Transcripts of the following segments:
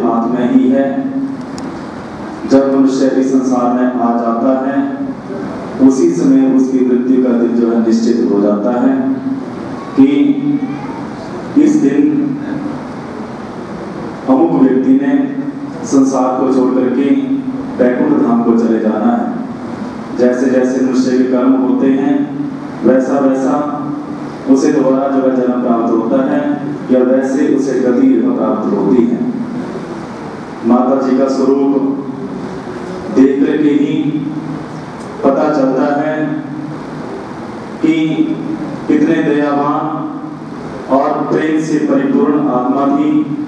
हाथ में ही है। जब मनुष्य इस संसार में आ जाता है उसी समय उसकी मृत्यु का दिन जो है निश्चित हो जाता है कि इस दिन अमुक व्यक्ति ने संसार को छोड़ करके बैकुंठ धाम को चले जाना है। जैसे जैसे मनुष्य के कर्म होते हैं वैसा वैसा उसे दोबारा जो है जन्म प्राप्त होता है या वैसे उसे गति प्राप्त होती है। माता जी का स्वरूप देख करके ही पता चलता है कि कितने दयावान और प्रेम से परिपूर्ण आत्मा थी।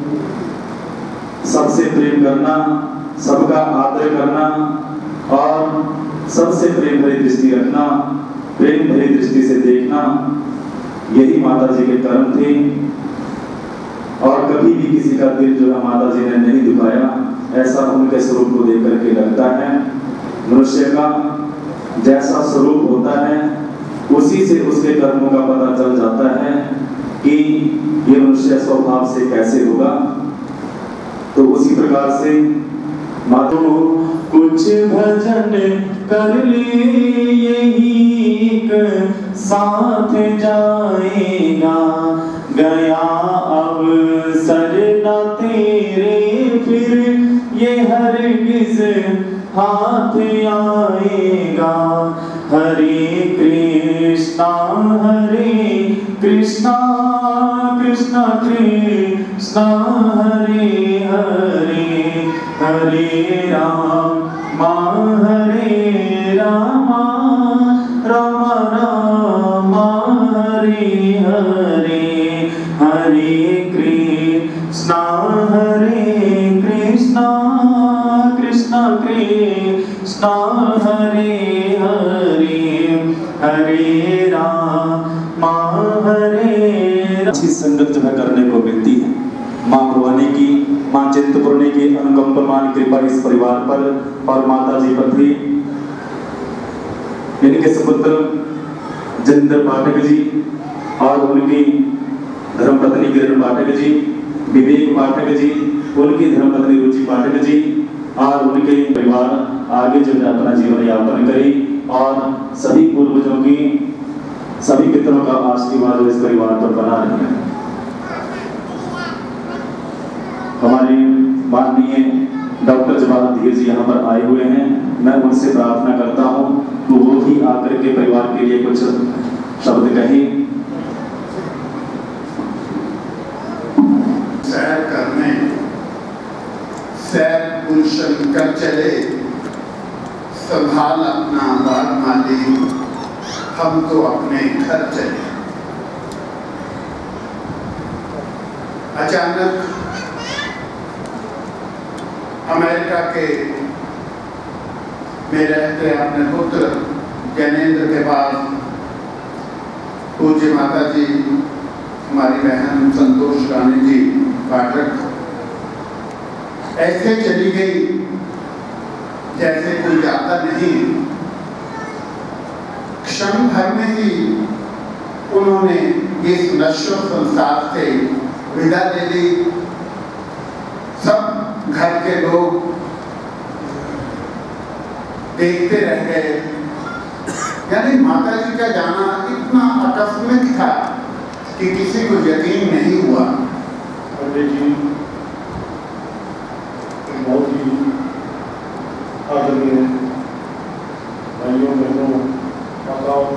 सबसे प्रेम करना, सबका आदर करना और सबसे प्रेम भरी दृष्टि रखना, प्रेम भरी दृष्टि से देखना, यही माता जी के कर्म थे। और कभी भी किसी का दिल जो है माता जी ने नहीं दुखाया, ऐसा उनके स्वरूप को देख करके लगता है। मनुष्य का जैसा स्वरूप होता है उसी से उसके कर्मों का पता चल जाता है कि ये मनुष्य स्वभाव से कैसे होगा। तो उसी प्रकार से मातो कुछ भजन कर ले यही एक साथ जाएगा, गया अब सर न तेरे फिर ये हरगिज हाथ आएगा। हरे कृष्णा कृष्णा कृष्णा हरे हरे, हरे राम हरे राम राम राम हरे हरे, हरे कृष्णा कृष्णा कृष्णा हरे हरे, हरे राम हरे। अच्छी संगत जो है करने को मिलती है। माँ भवानी की, माँ चिंतपूर्णी की अनुकंपमान कृपा इस परिवार पर और माता जी पर थी। इनके सुपुत्र जितेंद्र पाठक जी और उनकी धर्मपत्नी किरण पाठक जी, विवेक पाठक जी, उनकी धर्मपत्नी रुचि पाठक जी और उनके परिवार आगे जो है अपना जीवन यापन करें और सभी पूर्वजों की, सभी पितरों का आशीर्वाद इस परिवार पर बना रहे। हमारे माननीय डॉक्टर जवाहर धीर जी यहाँ पर आए हुए हैं। मैं उनसे प्रार्थना करता हूँ तो वो भी आकर के परिवार के लिए कुछ शब्द कहें। सैर करने, सैर पुरुषन कर चले, संभाल अपना बाग माली, हम तो अपने घर चले। अचानक अमेरिका के में रहते अपने पुत्र ज्ञानेंद्र के पास पूज्य माता जी, हमारी बहन संतोष रानी जी पाठक ऐसे चली गई जैसे कोई जाता नहीं। क्षण भर में ही उन्होंने इस नश्वर संसार से विदा ले ली। सब घर के लोग देखते रह गए। यानी माता जी का जाना इतना आकस्मिक था कि किसी को यकीन नहीं हुआ। पंडित जी बहुत ही आदरणीय भाइयों बहनों माताओं,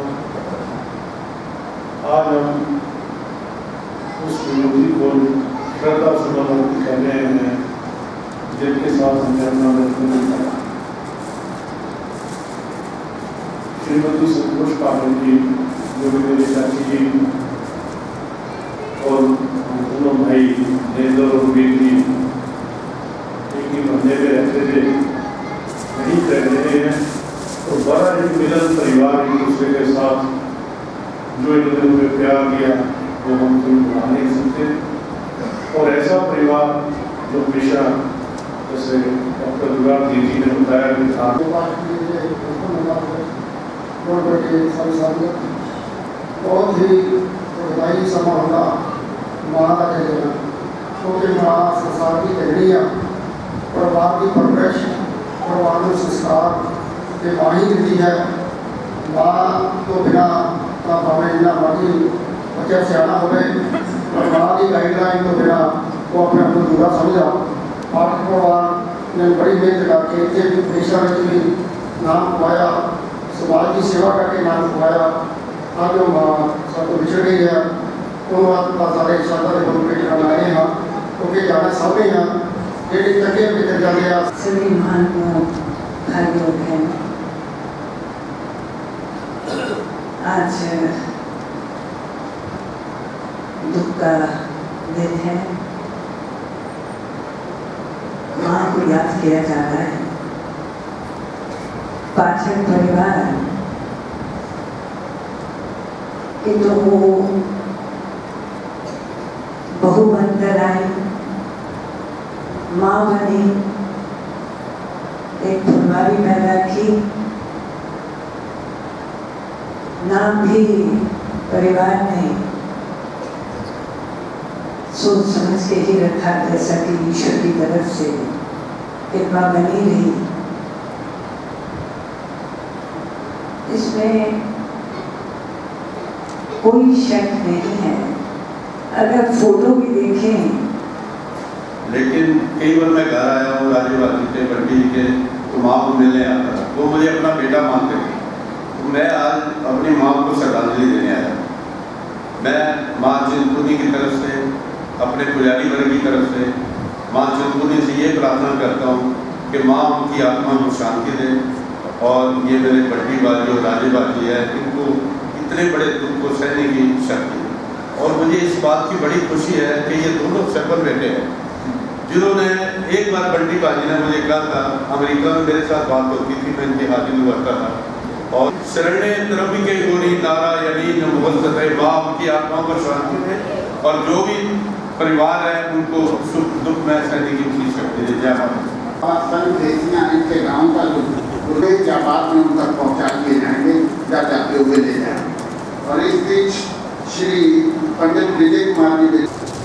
आज हम उस विरोधी को श्रद्धा सुमन कहने हैं जिनके साथ हमने अपना दर्शन किया। श्रीमती संतोष पाठक जी जो भी मेरे चाची जी और दोनों भाई नेंद्र और वीर जी एक ही बंधे में रहते थे, नहीं कर रहे हैं। तो बड़ा एक मिलन परिवार एक दूसरे के साथ जो इन्होंने मुझे प्यार दिया वो हम कोई भुला नहीं सकते। और ऐसा परिवार जो हमेशा जैसे डॉक्टर दुर्गा जी ने बताया कि बहुत ही समा होगा माँ का चलेगा, क्योंकि माँ संसार की टहनियाँ परिवार की परवरिश, परिवार में संस्कार के माँ ही दिखती है। माँ तो बिना भावे जितना मर्जी बच्चा सियाना हो, परिवार की गाइडलाइन तो बिना वो अपने आप को दूरा समझा। पाठक परिवार ने बड़ी मेहनत करके इतने पेशा में भी नाम कमाया, समाज की सेवा करके नाम कमाया। आज जो माँ सब बिछड़ गई है, उन्होंने सारे श्रद्धा के बल पे लगाए हैं, क्योंकि जाना सब ही हैं जेडे तके बितर जाते हैं। सभी महानुभाव भाई लोग हैं। आज दुख का दिन है, माँ को याद किया जा रहा है। पाठक परिवार कि तो वो बहू बनकर आई, माँ बनी, एक फुलवारी पैदा की, नाम भी परिवार ने सोच समझ के ही रखा, जैसा कि ईश्वर की तरफ से कृपा बनी रही। इसमें कोई शक नहीं है। अगर फोटो भी देखें, लेकिन कई बार मैं घर आया हूँ राजीव के बंटी के, तो माँ को मिलने आता था, वो मुझे अपना बेटा मानते थे। तो मैं आज अपनी माँ को श्रद्धांजलि देने आया। मैं माँ चिंतपुर्णी की तरफ से, अपने पुजारी वर्ग की तरफ से माँ चिंतपुर्णी से ये प्रार्थना करता हूँ कि माँ उनकी आत्मा को शांति दे, और ये मेरे बंटी बाजी और राजीव बाजी है, इनको इतने बड़े दुख को सहने की शक्ति। और मुझे इस बात की बड़ी खुशी है कि ये दोनों सफल बेटे हैं, जिन्होंने एक बार बंटी बाजी ने मुझे कहा था, अमेरिका में मेरे साथ बात होती थी, मैं इनके हाजिर हुआ था, और शरणे तरबी के गोरी नारायणी जो मुगल सतह माँ उनकी आत्मा को शांति दे, और जो भी परिवार है उनको सुख दुख में सहने की पूरी शक्ति दे। जय माता। इनके गाँव का जो गुरदेव जाबाद में उन तक पहुँचा दिए जाएंगे, जा जाते हुए ले जाए। और इस बीच श्री पंडित विजय कुमार जी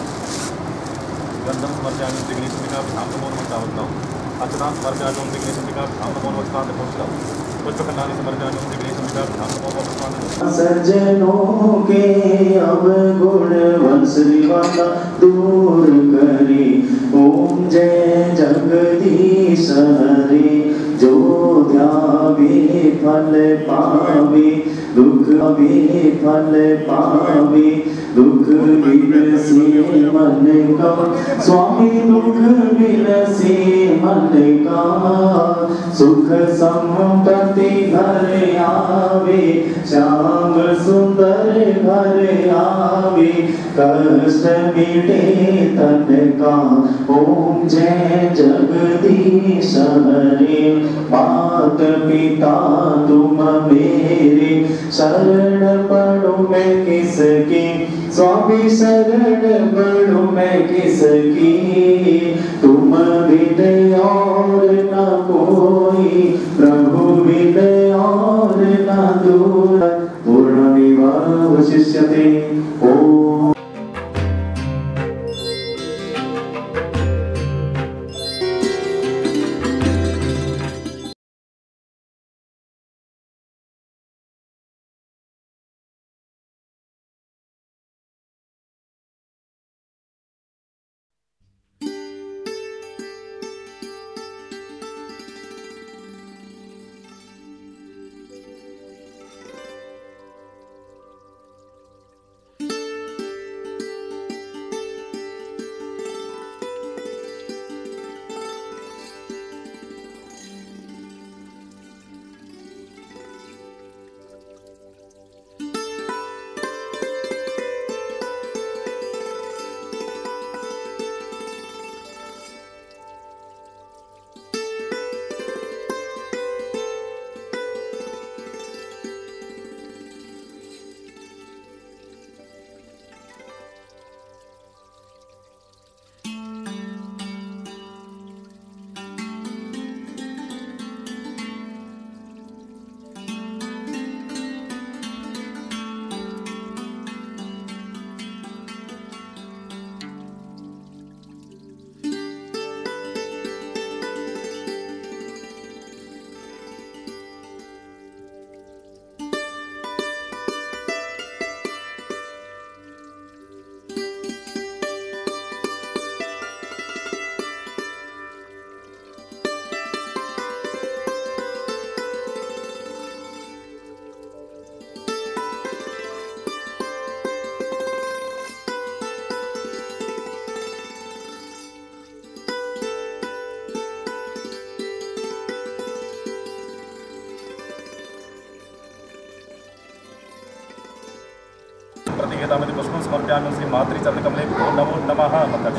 गंधम स्मर्जान विघ्नेशमिका धाम नमो नमः अचनान स्मर्जान विघ्नेशमिका धाम नमो नमः पहुँचता पुष्पखंडानी स्मर्जान विघ्नेशमिका धाम नमो नमः। सज्जनों के अवगुण वंशवाला दूर करे, ओम जय जगदीश हरे। जो ध्यावे फल पावे, दुख वे फल पावे, दुख बिनसे मन का स्वामी, दुख बिनसे मन का सुख संपत्ति घर आवे, श्याम सुंदर घर आवे, कष्ट मिटे तन का, ओम जय जगदीश हरे। मात पिता तुम मेरे, शरण पड़ो मैं किसकी, स्वामी शरण पड़ो मैं किसकी, तुम बिन और न कोई, प्रभु बिन और न दूर। पूर्णमेवावशिष्यते। ओम एतावत् पुष्पं समर्पयामि श्री मातृचरणकमले नमो नमः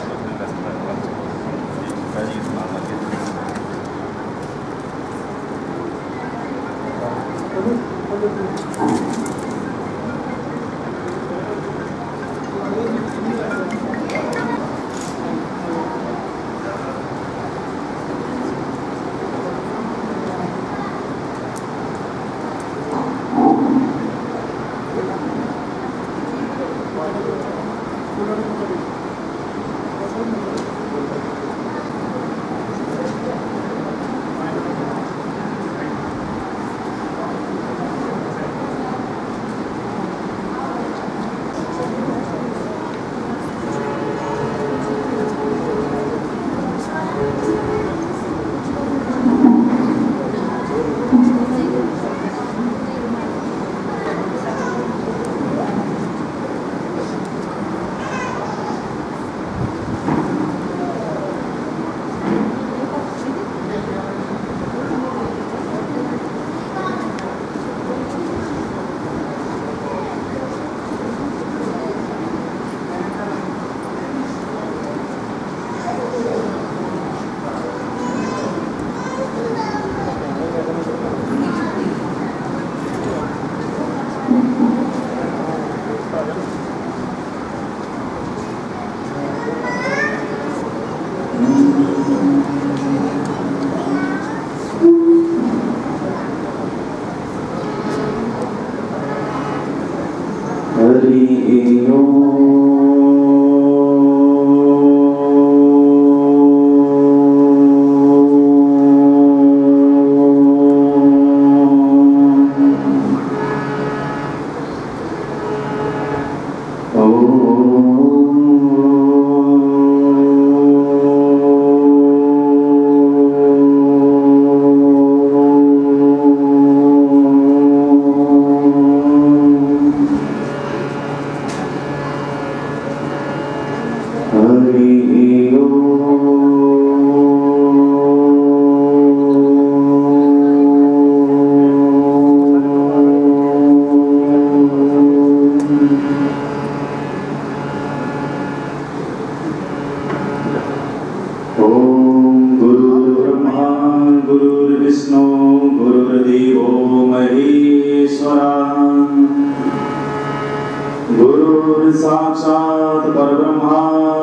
साक्षात् परब्रह्मा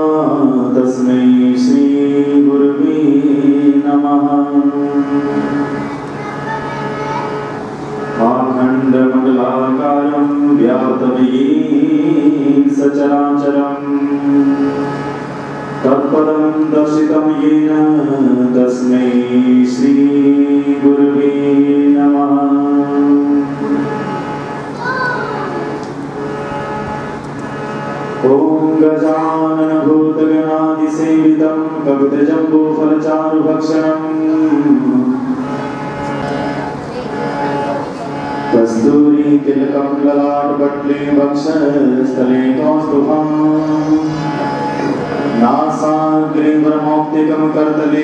तस्मै श्री गुरुवे नमः। अखण्डमण्डलाकारं व्याप्तं सचराचरं तत्पदं दर्शितं येन तस्मै श्री गुरुवे नमः। ओम गजानन भूतगणादिसेवितं कपितजम्बूफलचारुभक्षणं कस्तूरी तिलकं ललाटपट्ले वक्षस्थले कौस्तुभं नासाग्रे ब्रह्मौक्तिकं करतले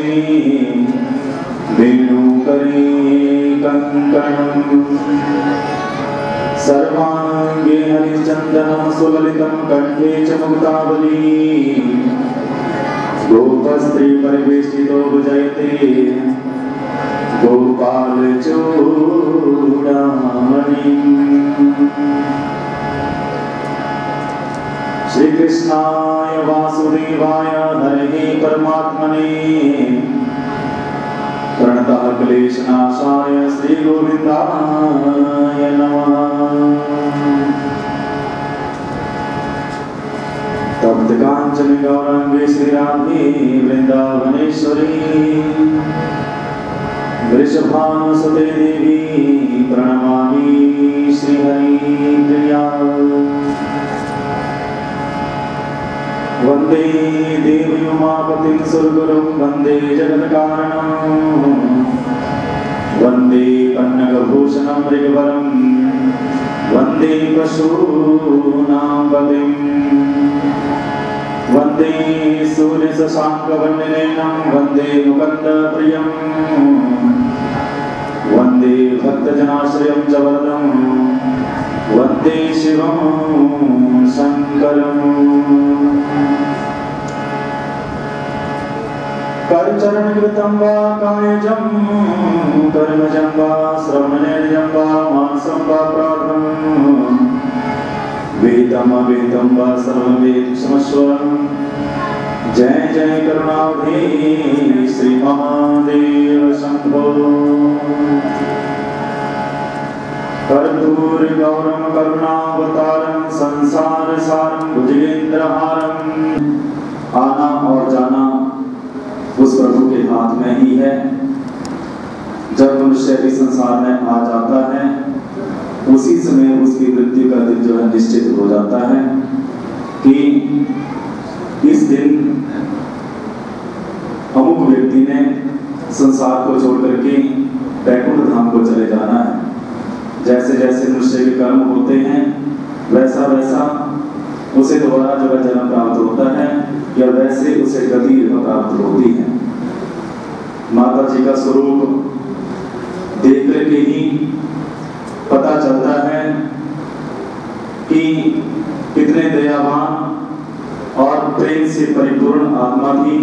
वेणुकरे कङ्कणम् सर्वांगे हरिचंदनं सुललितं कंठे च मुक्तावली गोपस्त्री परिवेष्टितो भुजयते गोपालचूडामणिं। श्री कृष्णाय वासुदेवाय हरे परमात्मने प्रणतः क्लेशनाशाय श्री गोविंदाय नमः। तप्त कांचन गौरांगे श्री राधे वृंदावनेश्वरी वृषभानुसुते देवी प्रणमामि श्री हरिप्रिया। वंदे देवी उमापतिं सुरगुरुं वंदे जगत्कारणं वंदे पन्नगभूषणं मृगवरं वंदे पशूनां पतिं वंदे सूर्यशशाङ्कवर्णनयनं वंदे मुकुन्दप्रियं वंदे भक्तजनाश्रयं च वरदं वंदे शिवं शंकरम्। करचरण कृतं वा कायजं कर्मजं वा श्रवणेर्यं वा मानसं वा प्राणं वेदम् अवेदं वा सर्वं वेद क्षमस्व। जय जय करुणावधे श्री महादेव शंभो। कर्पूर गौरम करुणावतारम संसार सारम भुजगेंद्रहारम। आना और जाना उस प्रभु के हाथ में ही है। जब मनुष्य इस संसार में आ जाता है उसी समय उसकी मृत्यु का दिन जो है निश्चित हो जाता है कि इस दिन अमुक व्यक्ति ने संसार को छोड़ करके वैकुंठ धाम को चले जाना है। जैसे जैसे मनुष्य के कर्म होते हैं वैसा वैसा उसे दोबारा जो है जन्म प्राप्त होता है या वैसे उसे गति प्राप्त होती है। माता जी का स्वरूप देख करके ही पता चलता है कि कितने दयावान और प्रेम से परिपूर्ण आत्मा थी।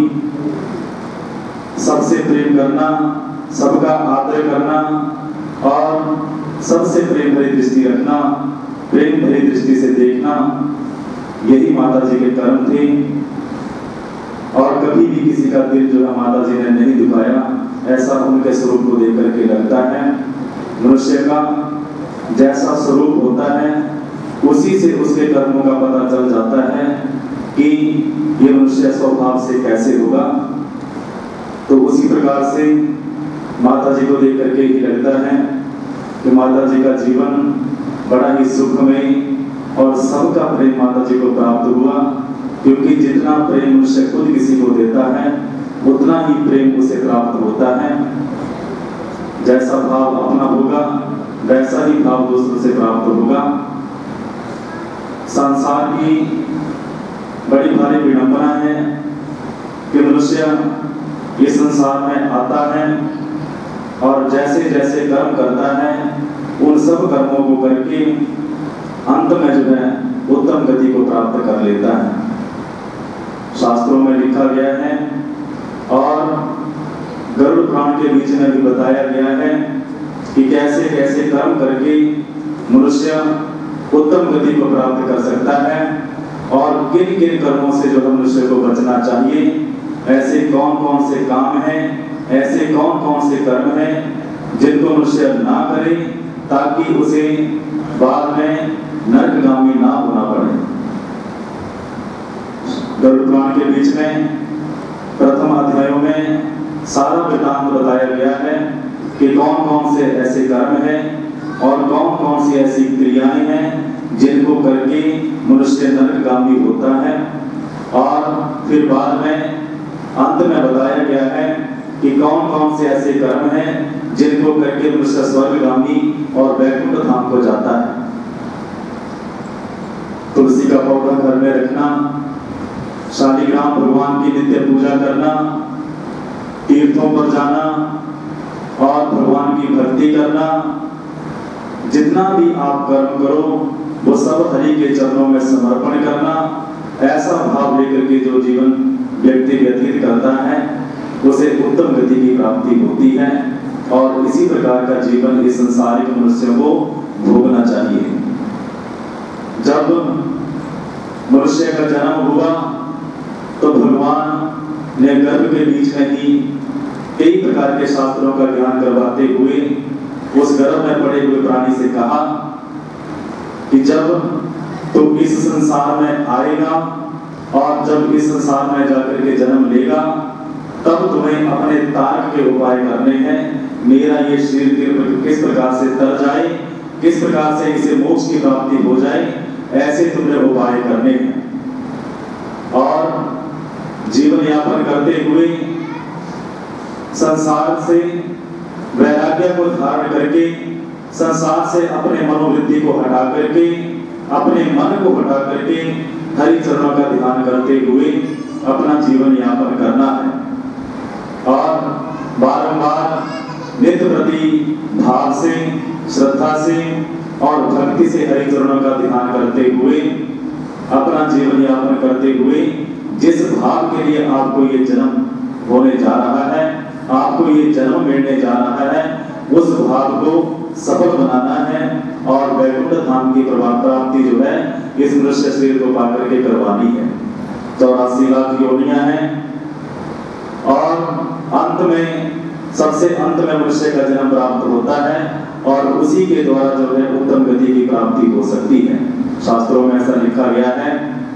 सबसे प्रेम करना, सबका आदर करना और सबसे प्रेम भरी दृष्टि रखना, प्रेम भरी दृष्टि से देखना, यही माता जी के कर्म थे। और कभी भी किसी का दिल जो है माता जी ने नहीं दुखाया, ऐसा उनके स्वरूप को देख करके लगता है। मनुष्य का जैसा स्वरूप होता है उसी से उसके कर्मों का पता चल जाता है कि ये मनुष्य स्वभाव से कैसे होगा। तो उसी प्रकार से माता जी को देख करके ही लगता है कि माता जी का जीवन बड़ा ही सुखमय और सबका प्रेम माता जी को प्राप्त हुआ। क्योंकि जितना प्रेम मनुष्य खुद किसी को देता है उतना ही प्रेम उसे प्राप्त होता है। जैसा भाव अपना होगा वैसा ही भाव दूसरों से प्राप्त होगा। संसार की बड़ी भारी विडंबना है कि मनुष्य इस संसार में आता है और जैसे जैसे कर्म करता है उन सब कर्मों को करके अंत में जो है उत्तम गति को प्राप्त कर लेता है। शास्त्रों में लिखा गया है और गरुड़ पुराण के बीच में भी बताया गया है कि कैसे कैसे कर्म करके मनुष्य उत्तम गति को प्राप्त कर सकता है और किन किन कर्मों से जो मनुष्य को बचना चाहिए। ऐसे कौन कौन से काम हैं, ऐसे कौन कौन से कर्म हैं जिनको मनुष्य ना करे ताकि उसे बाद में नरकगामी ना होना पड़े। गरुड़ पुराण के बीच में प्रथम अध्यायों में सारा वृत्तांत बताया गया है कि कौन कौन से ऐसे कर्म हैं और कौन कौन सी ऐसी क्रियाएं हैं जिनको करके मनुष्य नरकगामी होता है। और फिर बाद में अंत में बताया गया है कि कौन कौन से ऐसे कर्म हैं जिनको करके मनुष्य स्वर्गगामी और वैकुंठ धाम को जाता है। तुलसी का पौधा घर में रखना, शालिग्राम भगवान की नित्य पूजा करना, तीर्थों पर जाना और भगवान की भक्ति करना, जितना भी आप कर्म करो वो सब हरि के चरणों में समर्पण करना, ऐसा भाव लेकर के जो जीवन व्यक्ति व्यतीत करता है उसे उत्तम गति की प्राप्ति होती है। और इसी प्रकार का जीवन इस संसारिक मनुष्य को भोगना चाहिए। जब मनुष्य का जन्म हुआ तो भगवान ने गर्भ के बीच में ही कई प्रकार के शास्त्रों का ज्ञान करवाते हुए उस गर्भ में पड़े हुए प्राणी से कहा कि जब तुम इस संसार में आएगा और जब इस संसार में जाकर के जन्म लेगा तब तुम्हें अपने तार्क के उपाय करने हैं। मेरा ये शरीर किस प्रकार से तर जाए, किस प्रकार से इसे मोक्ष की प्राप्ति हो जाए, ऐसे तुम्हें उपाय करने हैं। और जीवन यापन करते हुए संसार से वैराग्य को धारण करके, संसार से अपने मनोवृत्ति को हटा करके, अपने मन को हटा करके हरि चरणों का ध्यान करते हुए अपना जीवन यापन करना है। और बारंबार नित्य प्रति भाव से, श्रद्धा से और भक्ति से हरि चरणों का ध्यान करते हुए अपना जीवन यापन करते हुए जिस भाव के लिए आपको ये जन्म होने जा रहा है, आपको ये जन्म मिलने जा रहा है, उस भाव को सफल बनाना है और वैकुंठ धाम की प्राप्ति जो है इस मनुष्य शरीर को पाकर के करवानी है। 84 लाख योनियां हैं और अंत में, सबसे अंत में मनुष्य का जन्म प्राप्त होता है और उसी के द्वारा जो है उत्तम गति की प्राप्ति हो सकती है। शास्त्रों में ऐसा लिखा गया है।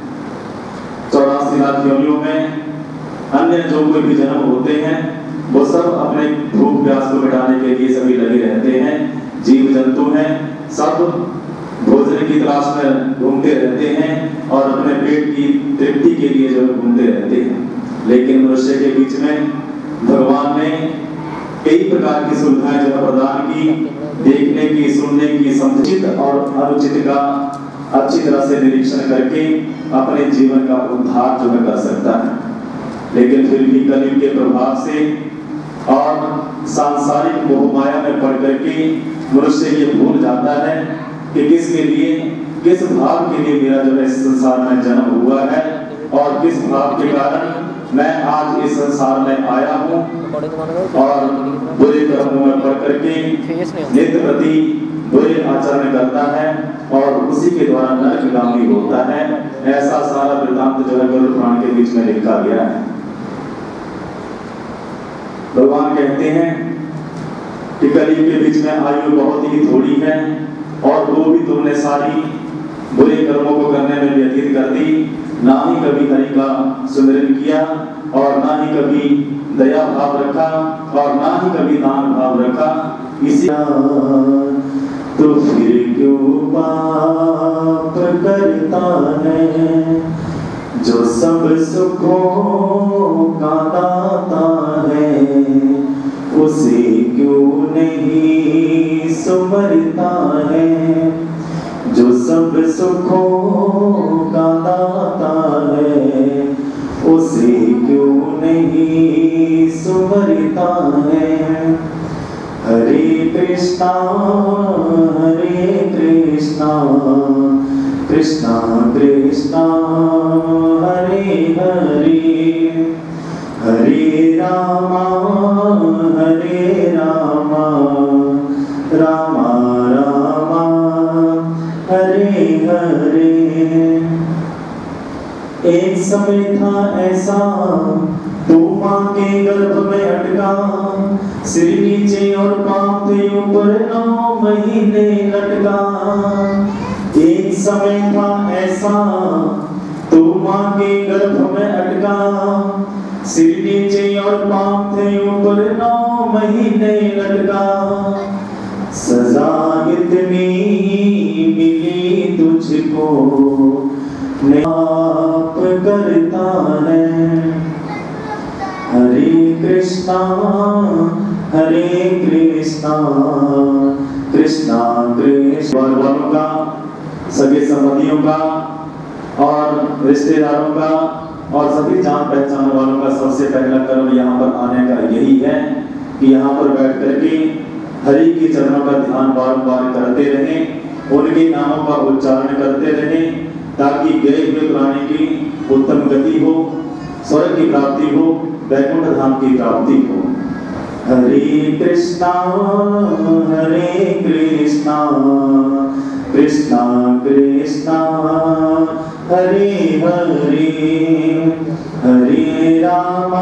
84 लाख योनियों में अन्य जो कोई भी जन्म होते हैं वो सब अपने भूख प्यास को मिटाने के लिए सभी लगे रहते हैं। जीव जंतु हैं, सब भोजन की तलाश में घूमते रहते हैं और अपने पेट की तृप्ति के लिए जो घूमते रहते हैं। लेकिन मनुष्य के बीच में भगवान ने कई प्रकार की सुविधाएं जो प्रदान की, देखने की, सुनने की, समुचित और अनुचित का अच्छी तरह से निरीक्षण करके अपने जीवन का उद्धार जो है कर सकता है। लेकिन फिर भी कलयुग के प्रभाव से और सांसारिक मोह माया में पड़ करके मनुष्य ये भूल जाता है कि किसके लिए, किस भाव के लिए मेरा जो है इस संसार में जन्म हुआ है और किस भाव के कारण मैं आज इस संसार में आया हूँ और बुरे कर्मों में पड़ करके नित्य प्रति बुरे आचरण करता है और उसी के द्वारा नरकगामी होता है। ऐसा सारा वृत्तांत जो है गरुड़ पुराण के बीच में लिखा गया है। भगवान कहते हैं कि कलयुग के बीच में आयु बहुत ही थोड़ी है और वो भी तुमने सारी बुरे कर्मों को करने में व्यतीत कर दी, ना ही कभी हरि का सुमिरन किया और ना ही कभी दया भाव रखा और ना ही कभी दान भाव रखा। इसी तो फिर क्यों पाप करता है जो सब सुखों का दाता है, उसे क्यों नहीं सुमरता है जो सब सुखों का दाता है, उसे क्यों नहीं सुमरता है। हरे कृष्णा कृष्णा कृष्णा हरे हरे, हरे रामा रामा रामा हरे हरे। एक समय था ऐसा तू माँ के गर्भ में अटका, सिर नीचे और पाँव थे ऊपर 9 महीने लटका। एक समय था ऐसा तू माँ के गर्भ में अटका, सिर नीचे और पाँव थे ऊपर 9 महीने लटका। सजा इतनी मिली तुझको पाप करता है। हरे कृष्णा कृष्णा कृष्णा वालों का, सगे संबंधियों का और रिश्तेदारों का और सभी जान पहचान वालों का सबसे पहला कर्म यहाँ पर आने का यही है कि यहाँ पर बैठ करके हरि के चरणों का ध्यान बार-बार करते रहें, उनके नामों का उच्चारण करते रहें ताकि गए हुए प्राणी की उत्तम गति हो, स्वर्ग की प्राप्ति हो, वैकुंठ धाम की प्राप्ति हो। हरे कृष्णा कृष्णा कृष्णा हरे हरे, हरे रामा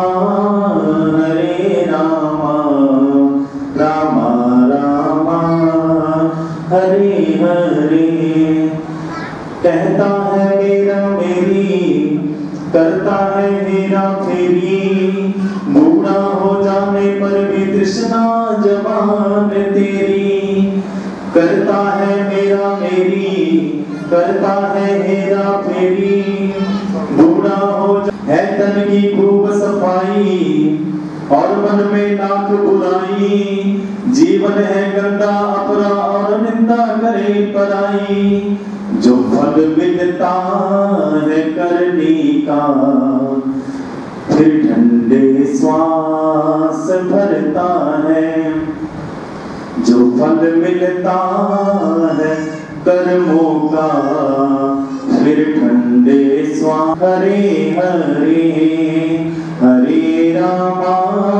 रामा रामा हरे हरे। कहता है मेरा मेरी, करता है मेरा फेरी, बूढ़ा हो जाने पर भी तृष्णा जवान तेरी। करता है मेरा मेरी, करता है हेरा फेरी, बूढ़ा हो है तन की खूब सफाई और मन में लाख बुराई। जीवन है गंदा अपरा और निंदा करे पराई, जो फल मिलता है करने का फिर ठंडे श्वास भरता है। जो फल मिलता है कर्मों का फिर ठंडे स्वामी। हरे हरे हरे रामा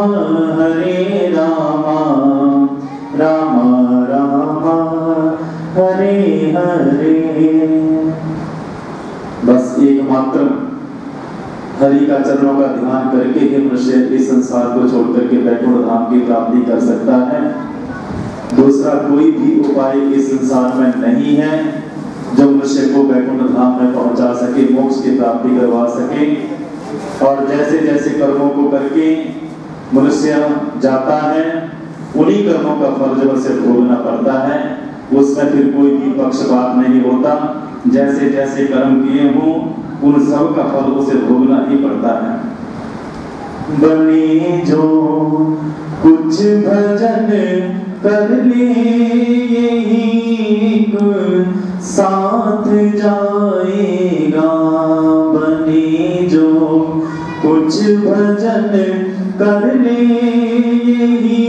रामा रामा हरे हरे। बस एकमात्र हरि का चरणों का ध्यान करके ही मनुष्य इस संसार को छोड़ करके वैकुंठ धाम की प्राप्ति कर सकता है। दूसरा कोई भी उपाय इस संसार में नहीं है जो मनुष्य को वैकुंठ धाम में पहुंचा सके, मोक्ष की प्राप्ति करवा सके। और जैसे जैसे कर्मों को करके मनुष्य जाता है, उन्हीं कर्मों का फल जब उसे भोगना पड़ता है। उसमें फिर कोई भी पक्षपात नहीं होता। जैसे जैसे कर्म किए हों उन सब का फल उसे भोगना ही पड़ता है। बने जो कुछ भजन कर ले यही साथ जाएगा। बने जो कुछ भजन कर ले यही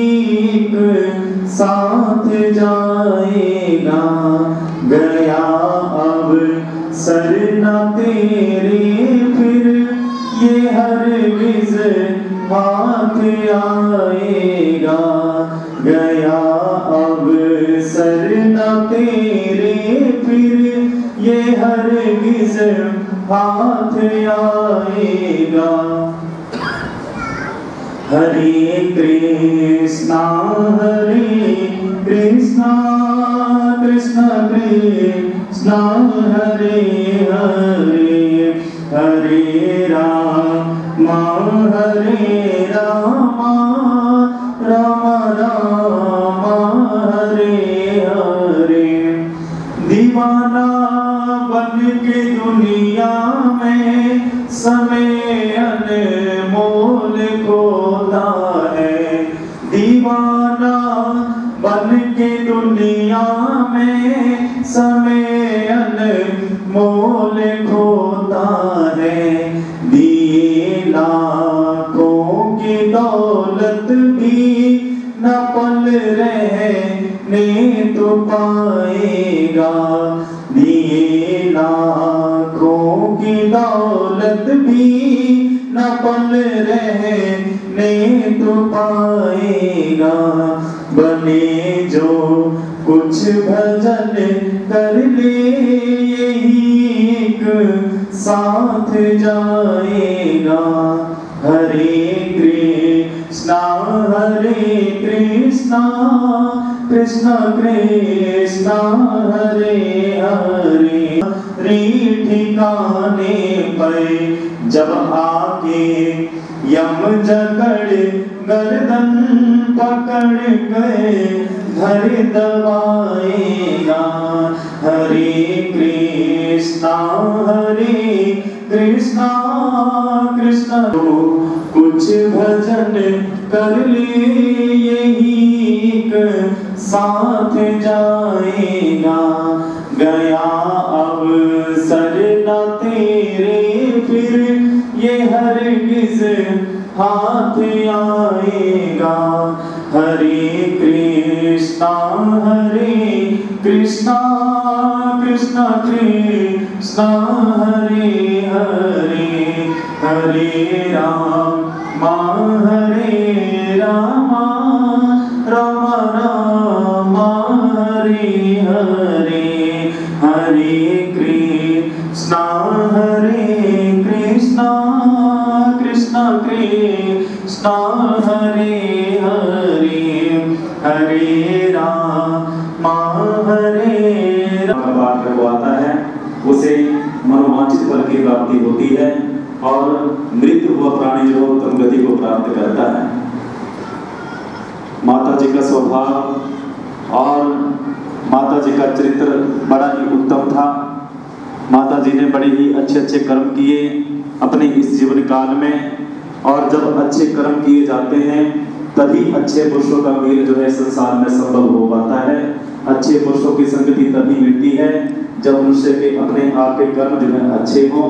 साथ जाएगा। गया अब सर न तेरे फिर ये हरगिज़ हाथ आएगा। गया अब सर न तेरे फिर ये हरगिज़ हाथ आएगा। हरे कृष्णा कृष्णा कृष्णा हरे हरे हरे राम राम राम हरे हरे। दीवाना बन के दुनिया में समय अनमोल खोता है। दीवाना बन के दुनिया में समय अनमोल खोता है। दिए लाखों की दौलत भी न पल रहने तो पाएगा। दिए लाखों की दौलत भी न पल रहने तो पाएगा। बने जो कुछ भजन कर ले यही एक साथ जाएगा। हरे कृष्णा कृष्णा कृष्णा हरे हरे। रे ठिकाने पर जब आके यम जकड़ गर्दन पकड़ गए धर दबाएगा। हरे कृष्णा कृष्णा कुछ भजन कर ले यही साथ जाएगा। गया अब सर न तेरे फिर ये हरगिज़ हाथ आएगा। हरे कृष्णा कृष्णा कृष्णा हरे हरे हरे राम राम राम हरे हरे हरे कृष्णा कृष्णा कृष्णा हरे हरे हरे राम आता है उसे मनोवांछित फल की प्राप्ति होती है और मृत हुआ प्राणी जो उत्तम गति को प्राप्त करता है। माता जी का स्वभाव और माता जी का चरित्र बड़ा ही उत्तम था। माता जी ने बड़े ही अच्छे कर्म किए अपने इस जीवन काल में, और जब अच्छे कर्म किए जाते हैं तभी अच्छे पुरुषों का मेल जो है संसार में संभव हो पाता है। अच्छे पुरुषों की संगति तभी मिलती है जब मनुष्य के अपने आप के कर्म जो है अच्छे हों।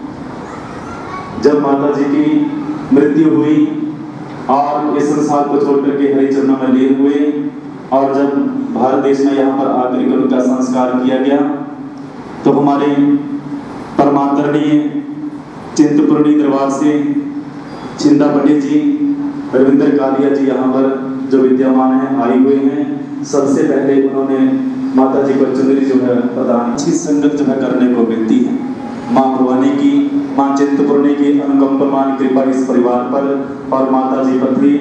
जब माता जी की मृत्यु हुई और इस संसार को छोड़ करके हरि चरणों में लीन हुए, और जब भारत देश में यहाँ पर आकर के उनका संस्कार किया गया। तो हमारे परमादरणीय चिंतपूर्णी दरबार से छिंदा पंडित जी, रविंद्र कालिया जी यहाँ पर जो विद्यमान हैं, आए हुए हैं। सबसे पहले उन्होंने माता जी को चुनरी जो है प्रदान, अच्छी संगत जो है करने को मिलती है। माँ भवानी की, माँ चिंतपूर्णी की अनुकंपमान कृपा इस परिवार पर और माता जी पर थी।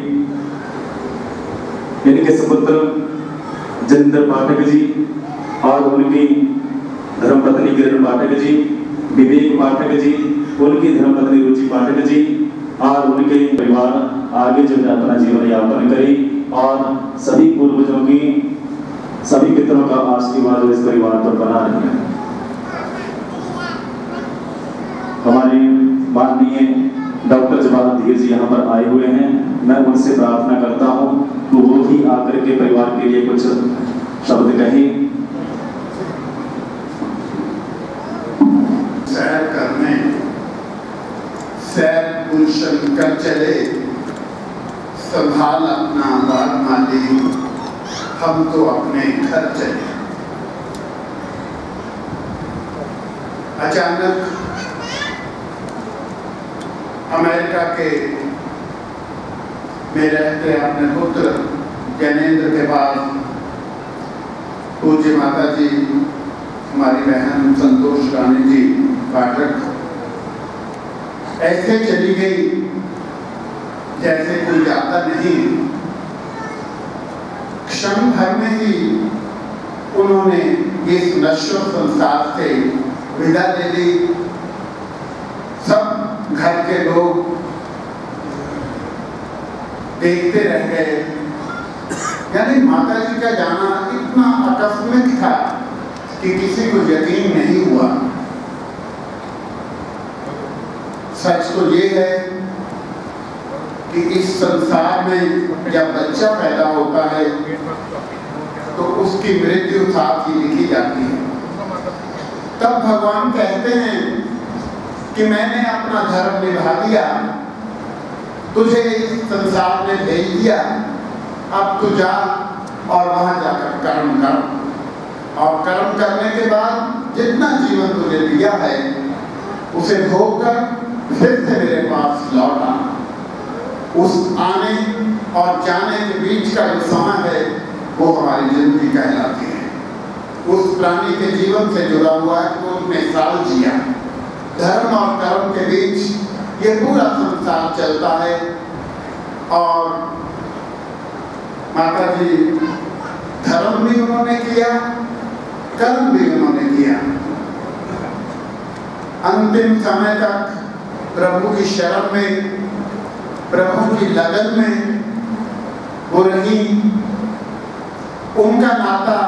इनके सुपुत्र जितेंद्र पाठक जी और उनकी धर्मपत्नी किरण पाठक जी, विवेक पाठक जी, उनकी धर्मपत्नी रुचि पाठक जी और उनके परिवार आगे जो है अपना जीवन यापन करे और सभी पूर्वजों की, सभी पितरों का आशीर्वाद इस परिवार पर बना रहे। हमारे माननीय डॉक्टर जवाहर धीर जी यहाँ पर आए हुए हैं। मैं उनसे प्रार्थना करता हूँ तो वो भी आकर के परिवार के लिए कुछ शब्द कहें। सैर करने, सैर गुलशन कर चले, संभाल अपना बाग माली, हम तो अपने घर चले। अचानक अमेरिका के में रहते अपने पुत्र ज्ञानेंद्र के पास पूज्य माता जी, हमारी बहन संतोष रानी जी पाठक ऐसे चली गई जैसे कोई जाता नहीं। क्षण भर में ही उन्होंने इस नश्वर संसार से विदा ले ली। सब घर के लोग देखते रह गए। यानी माता जी का जाना इतना आकस्मिक था कि किसी को यकीन नहीं हुआ। सच तो ये है कि इस संसार में जब बच्चा पैदा होता है तो उसकी मृत्यु साथ ही लिखी जाती है। तब भगवान कहते हैं कि मैंने अपना धर्म निभा दिया, तुझे इस संसार में भेज दिया, अब तू जा और वहां जाकर कर्म कर, और कर्म करने के बाद जितना जीवन तुझे दिया है उसे भोग कर फिर से मेरे पास लौट आ। उस आने और जाने के बीच का जो समय है वो हमारी जिंदगी कहलाती है। उस प्राणी के जीवन से जुड़ा हुआ है कि वो उसने साल जिया। धर्म और कर्म के बीच ये पूरा संसार चलता है। और माता जी धर्म भी उन्होंने किया, कर्म भी उन्होंने किया। अंतिम समय तक प्रभु की शरण में, प्रभु की लगन में वो रही। उनका नाता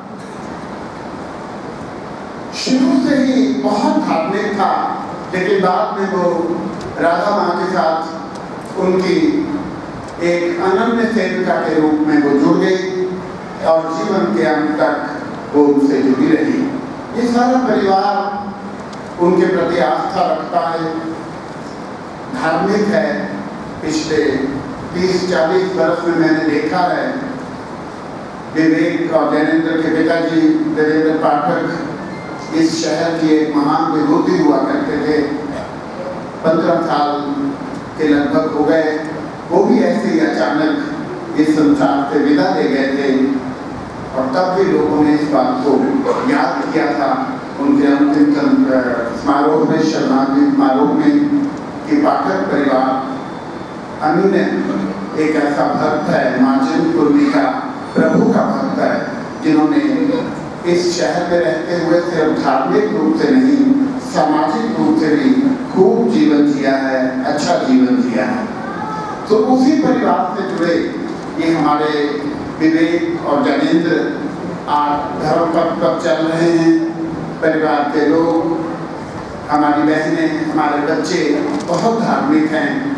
शुरू से ही बहुत धार्मिक था, लेकिन बाद में वो राधा माँ के साथ उनकी एक अनन्य सेविका के रूप में वो जुड़ गई और जीवन के अंत तक वो उनसे जुड़ी रही। ये सारा परिवार उनके प्रति आस्था रखता है, धार्मिक है। पिछले 30-40 वर्ष में मैंने देखा है विवेक और ज्ञानेंद्र के पिताजी देवेंद्र पाठक इस शहर की एक महान विभूति हुआ करते थे। 15 साल के लगभग हो गए। वो भी ऐसे ही अचानक इस संसार से विदा ले गए थे और तब भी लोगों ने इस बात को याद किया था उनके अंतिम समारोह में, शरणार्थी समारोह में, कि पाठक परिवार अन्य एक ऐसा भक्त है, माँ चिंतपूर्णी का, प्रभु का भक्त है, जिन्होंने इस शहर में रहते हुए सिर्फ धार्मिक रूप से नहीं, सामाजिक रूप से भी खूब जीवन जिया है, अच्छा जीवन जिया है। तो उसी परिवार से जुड़े ये हमारे विवेक और ज्ञानेंद्र आज धर्म पथ पर चल रहे हैं। परिवार के लोग, हमारी बहनें, हमारे बच्चे बहुत धार्मिक हैं।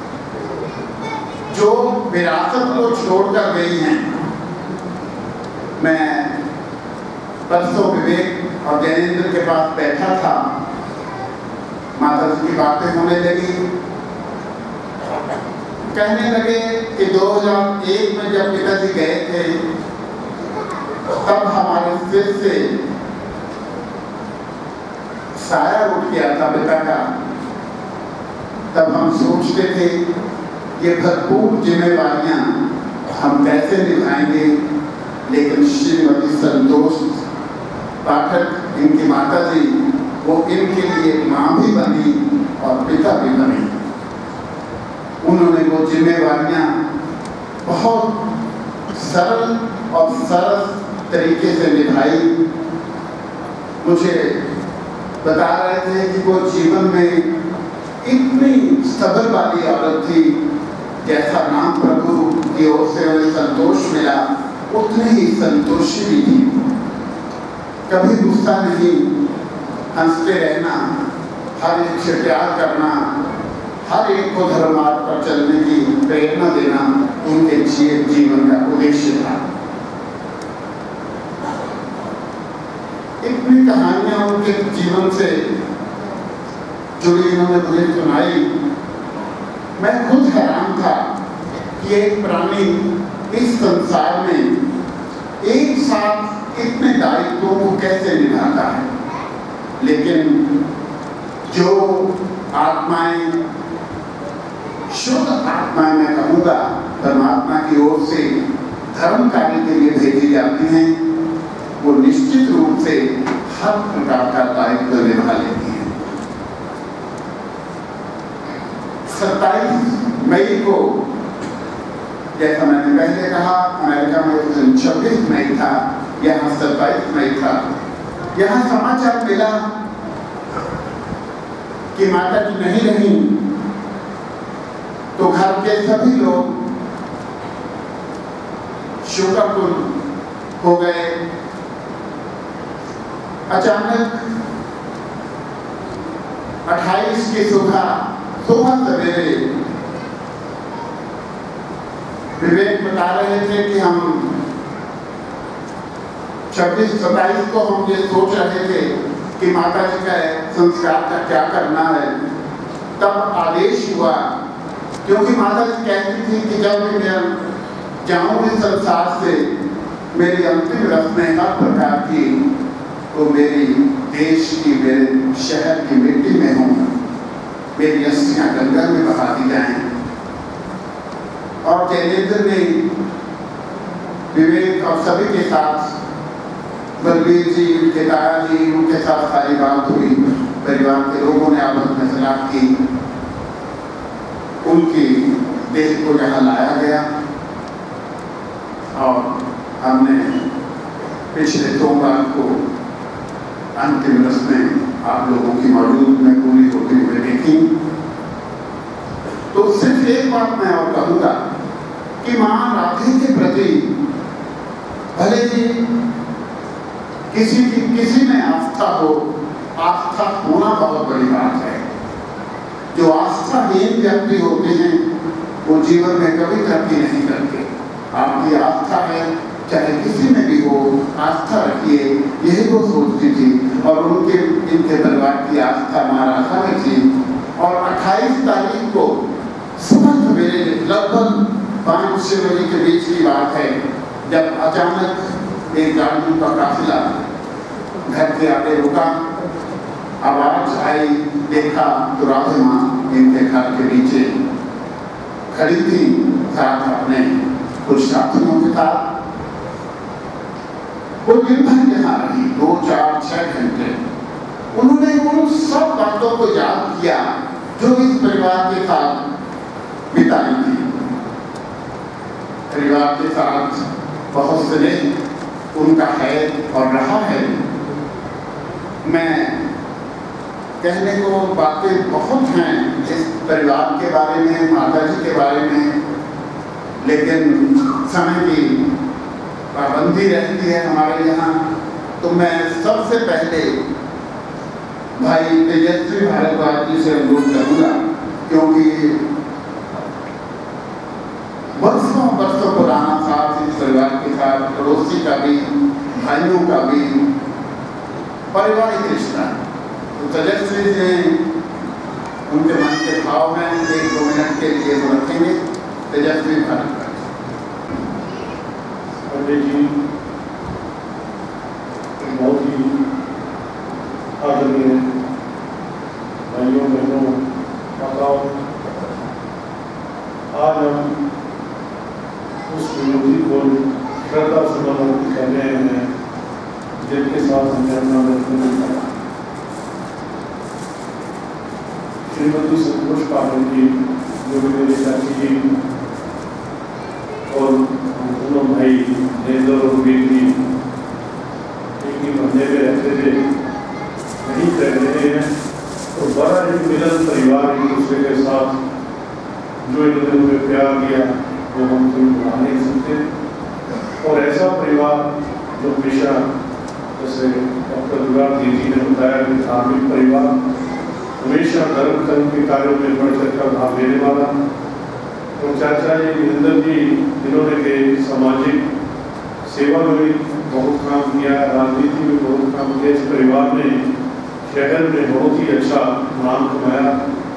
जो विरासत को छोड़कर गई हैं, मैं परसों विवेक और ज्ञानेंद्र के पास बैठा था, माता जी की बातें होने लगी। कहने लगे कि 2001 में जब पिताजी गए थे तब हमारे सिर से साया उठ गया था पिता का। तब हम सोचते थे ये भरपूर जिम्मेवारियां हम कैसे निभाएंगे, लेकिन श्रीमती संतोष पाठक, इनकी माता जी, वो इनके लिए माँ भी बनी और पिता भी बने। उन्होंने वो जिम्मेवारियां बहुत सरल और सरल तरीके से निभाई। मुझे बता रहे थे कि वो जीवन में इतनी सब्र वाली औरत थी, जैसा नाम प्रभु की ओर से उन्हें संतोष मिला उतनी ही संतोषी भी थी। कभी गुस्सा नहीं, हंसते रहना, हर एक से प्यार करना, हर एक को धर्म मार्ग पर चलने की प्रेरणा देना उनके जीवन का उद्देश्य था। इतनी कहानियां उनके जीवन से जुड़ी इन्होंने मुझे सुनाई। मैं खुद हैरान था कि एक प्राणी इस संसार में एक साथ इतने दायित्वों को कैसे निभाता है। लेकिन जो आत्माएं, शुद्ध आत्माएं मैं कहूँगा, परमात्मा की ओर से धर्म कार्य के लिए भेजी जाती हैं, वो निश्चित रूप से हर प्रकार का दायित्व निभा लेती हैं। 27 मई को, जैसा मैंने पहले कहा, अमेरिका में उस दिन 26 मई था, यहाँ 27 मई था। यहाँ समाचार मिला कि माता जी नहीं रही, तो घर के सभी लोग शोकाकुल हो गए। अचानक 28 की सुबह सवेरे विवेक बता रहे थे कि हम 26-27 को हम ये सोच रहे थे कि माता जी का संस्कार का क्या करना है। तब आदेश हुआ, क्योंकि माता जी कहती थी कि जब भी मैं जाऊं इस संसार से, मेरी अंतिम रस्में हर प्रकार की तो मेरी देश की, मेरे शहर की मिट्टी में हों, मेरी अस्थियां गंगा में बहा दी जाएं। और जयेंद्र ने विवेक और सभी के साथ, बलबीर जी, उनके ताया जी, उनके साथ सारी बात हुई। परिवार के लोगों ने आपस में सलाह की, उनकी देह को यहाँ लाया गया और हमने पिछले सोमवार को अंतिम रस्में आप लोगों की मौजूद में पूरी होते हुए देखी। तो सिर्फ एक बात मैं और कहूँगा कि माँ राधे के प्रति भले ही किसी में आस्था हो, आस्था होना बहुत बड़ी बात है। जो आस्थाहीन व्यक्ति होते हैं वो जीवन में कभी तरक्की नहीं करते। आपकी आस्था है, चाहे किसी में भी हो, आस्था रखिए, यही वो सोचती थी। और इनके परिवार की आस्था माँ राधा में थी। और 28 तारीख को सुबह सवेरे लगभग 5-6 बजे के बीच की बात है, जब अचानक एक गाड़ियों का काफिला घर के आगे रुका, आवाज आई, देखा तो राधे माँ इनके घर के नीचे खड़ी थी, साथ अपने कुछ साथियों के साथ। वो दिन भर यहाँ रही, 2, 4, 6 घंटे। उन्होंने उन सब बातों को याद किया जो इस परिवार के साथ बिताई थी। परिवार के साथ बहुत स्नेह उनका है और रहा है। मैं कहने को बातें बहुत हैं इस परिवार के बारे में, माता जी के बारे में, लेकिन समय की पाबंदी रहती है हमारे यहाँ। तो मैं सबसे पहले भाई तेजस्वी भारद्वाज जी से अनुरोध करूँगा, क्योंकि वर्षों पुराना साथ इस परिवार के साथ, पड़ोसी का भी, भाइयों का भी पारिवारिक रिश्ता। तो तेजस्वी जी उनके मन के भाव में 1-2 मिनट के लिए वो रखेंगे। तेजस्वी भारद्वाज पंडित जी, आज हम उस विरोधी को श्रद्धा सुमन कर रहे हैं जिनके साथ हमने अपना बचपन बिताया। श्रीमती संतोष पाटिल जी जो भी मेरे चाची जी और दोनों भाई नेंद्र और वीर जी एक ही बंधे में रहते थे, नहीं कर रहे हैं। तो बड़ा एक मिलन परिवार एक दूसरे के साथ जो इन्होंने हमें प्यार दिया वो हम कभी भुला नहीं सकते। और ऐसा परिवार जो हमेशा जैसे डॉक्टर दुर्गा जी ने बताया कि धार्मिक परिवार हमेशा धर्म कर्म के कार्यों में बढ़ चढ़ कर भाग लेने वाला। और चाचा जी वीरेंद्र जी जिन्होंने के सामाजिक सेवा में भी बहुत काम किया, राजनीति में बहुत काम किया, इस परिवार ने शहर में बहुत ही अच्छा नाम कमाया।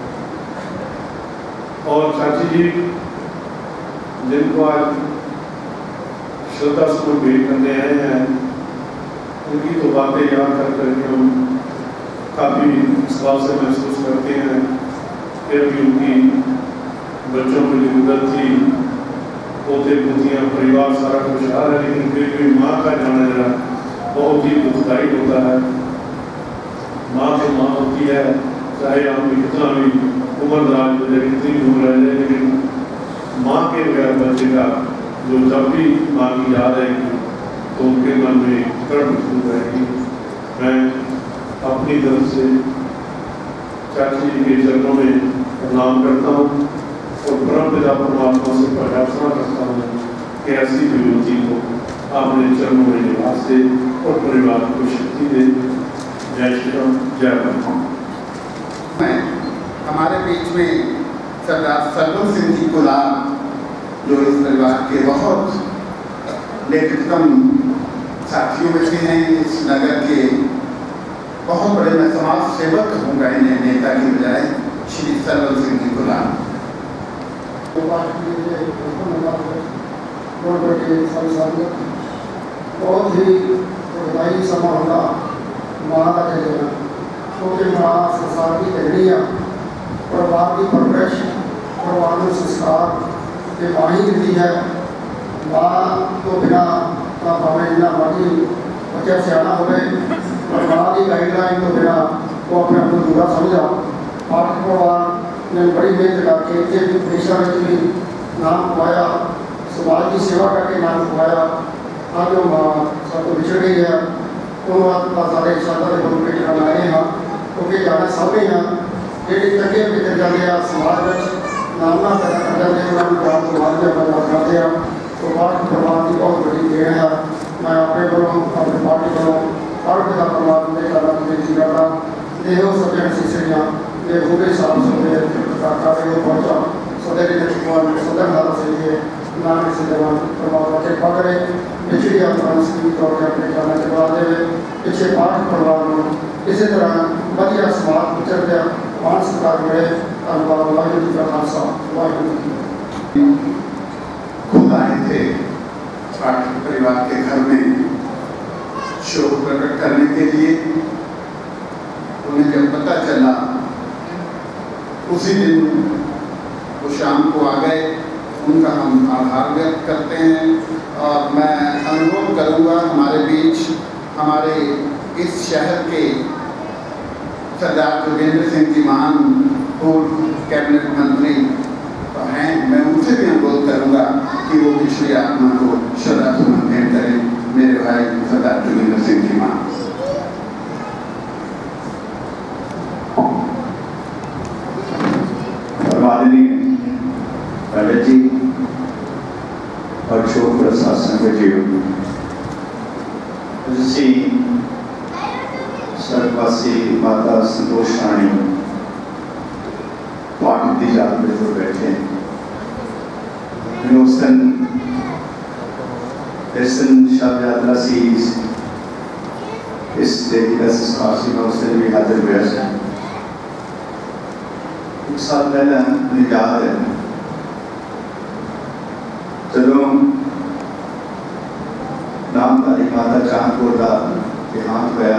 और चाची जी जिनको आज श्रद्धा सुमन भेंट करने आए हैं उनकी तो बातें याद कर करके हम काफ़ी विश्वास से महसूस करते हैं। फिर भी उनकी बच्चों की जरूरत थी, पोते पोतियाँ परिवार सारा खुशहाल है, लेकिन फिर भी माँ का जाना जरा बहुत ही दुखदायी होता है। माँ तो माँ होती है, चाहे आदमी कितना भी उम्र दराज हो जाए, कितनी उम्र रह जाए, लेकिन माँ के बगैर बच्चे का जो जब भी माँ की याद आएगी तो उनके मन में दर्द महसूस रहेगी। मैं अपनी तरफ से चाची जी के चरणों में प्रणाम करता हूँ और परमपिता परमात्मा से प्रार्थना करता हूँ कि ऐसी विरोधी को अपने चरणों में निवास दे और परिवार को शक्ति दे। जय श्री राम, जय राम। हमारे बीच में सरदार सरवर सिंह जी गुलाब जो इस परिवार के बहुत नेतृत्वम साथियों में से हैं, इस नगर के बहुत बड़े मैं समाज सेवक कहूँगा इन्हें नेता की बजाय, श्री सरवर सिंह जी गुलाब। बहुत ही दुखदाई समा होगा माँ का चलेगा, क्योंकि माँ संसार की तगड़ियाँ परिवार की परवरिश परिवार में संस्कार के माँ ही मिलती है। माँ तो बिना भावें जितना मर्जी बच्चा सियाना हो गए और माँ की गाइडलाइन तो बिना वो अपने आप को पूरा समझा। पाठक परिवार ने बड़ी मेहनत करके पेशा में भी नाम कमाया, समाज की सेवा करके नाम कमाया। आज जो माँ सबको बिछड़ गई है उन्होंने सारे शादा के लोग पेट बनाए हैं, क्योंकि जाना सब ही हैं ਜਿਹੜੇ ਚੰਗੇ ਵਿਚਰ ਜਾਂਦੇ ਆ ਸਮਾਜ ਵਿੱਚ ਨਾਮਨਾ ਪੈਦਾ ਕਰਦੇ ਉਹਨਾਂ ਨੂੰ ਪ੍ਰਾਪਤ ਸਮਾਜ ਦੇ ਬਦਲਾਅ ਕਰਦੇ ਆ। तो पाठ परिवार की बहुत बड़ी देन है। मैं अपने वालों अपनी पार्टी वालों हर पिता परिवार में करना बेनती करना देहो सज्जन शिष्या ये खूबे साफ सुथरे कार्य पहुँचा सदैव भगवान सदन हाल से ये नाम से जवान परिवार के पकड़े पिछड़ी आत्मा तौर पर अपने जाना चलवा दे पिछले पाठ परिवार में इसी तरह बढ़िया समाज विचर गया मान सरकार मिले धन्यवाद। वाहिगुरू जी का खालसा वाहिगुरू जी। खुद आए थे पाठक परिवार के घर में शोक प्रकट करने के लिए। उन्हें जब पता चला उसी दिन वो शाम को आ गए। उनका हम आभार व्यक्त करते हैं और मैं अनुरोध करूंगा हमारे बीच हमारे इस शहर के सरदार जोगेंद्र सिंह जी मान पूर्व कैबिनेट मंत्री हैं, मैं उनसे भी अनुरोध करूंगा कि वो पिछली आत्मा को श्रद्धा सुमन भेंट करें। मेरे भाई सरदार जोगेंद्र सिंह जी मान। पंडित जी और शोक प्रसाद संगत जी स्वर्गवासी माता संतोष रानी पाठ की याद में जो बैठे उस दिन शब यात्रा सी इस देवी का संस्कार से मैं उस दिन भी हाजिर हुआ। एक साल पहले मुझे याद है चलो नामधारी माता चांदपुर का देहांत होया,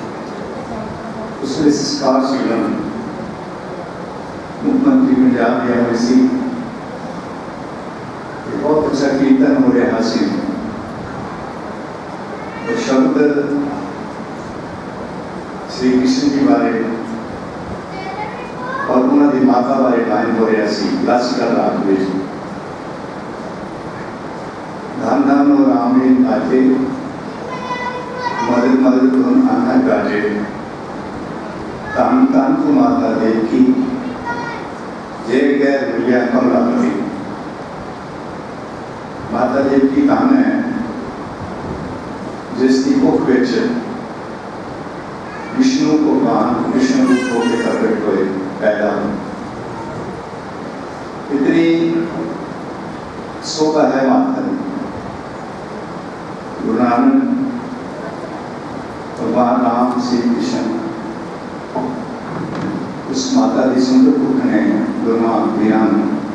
उसमें संस्कार सीलन मुख्यमंत्री पंजाब या कीर्तन हो रहा सी तो शब्द श्री कृष्ण जी बारे और उन्होंने माता बारे गायन हो रहा सी क्लासिकल राग में धन धन और रामे गाजे मदद मदद धुन आना गाजे तान तान को माता देव की जय गैर भैया कमलावती माता देव की तान है जिसकी मुख विच विष्णु को गान विष्णु रूप होकर प्रकट हुए पैदा इतनी शोभा है माता दी। गुरु नानक भगवान राम श्री कृष्ण उस माता की सुंदर मुख ने दोनों अभियान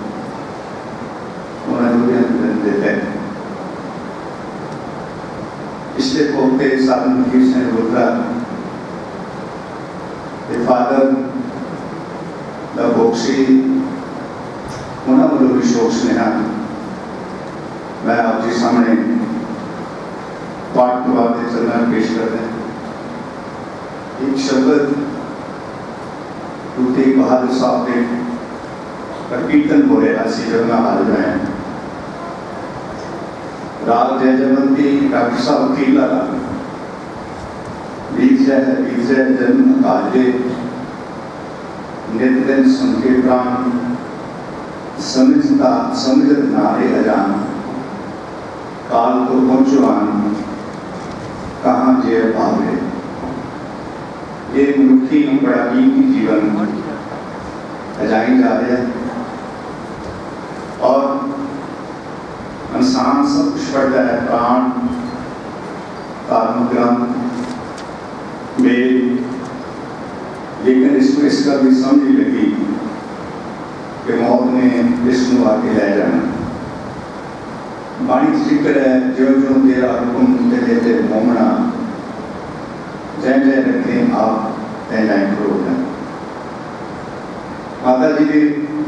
उन्होंने देते हैं। पिछले पोते साधन कृष्ण रुद्रा फादर द बोक्सी उन्होंने वालों भी शोक स्नेहा मैं आप जी सामने पाठ के चलना पेश कर रहे हैं। एक शब्द तेग बहादुर साहब के पर कीर्तन हो रहा सी जब मैं हाल में राग जय जयवंती डॉक्टर साहब वकील लगा बीज जय जन्म काजे नित दिन सुन के प्राण समझ नारे अजान काल को पहुंचवान कहाँ जय पावे। ये मनुखी बड़ा कीमती जीवन अजाई जा रहा है और इंसान सब कुछ पढ़ता है प्राण ग्रंथ में लेकिन इसको इसका भी समझ लगी कि मौत ने विष्णु आके ले जाना। बाणी जिक्र है जो जो तेरा हुक्म तेरे ते मोमना जय जय रखे आप तय जाए करोगे। माता जी की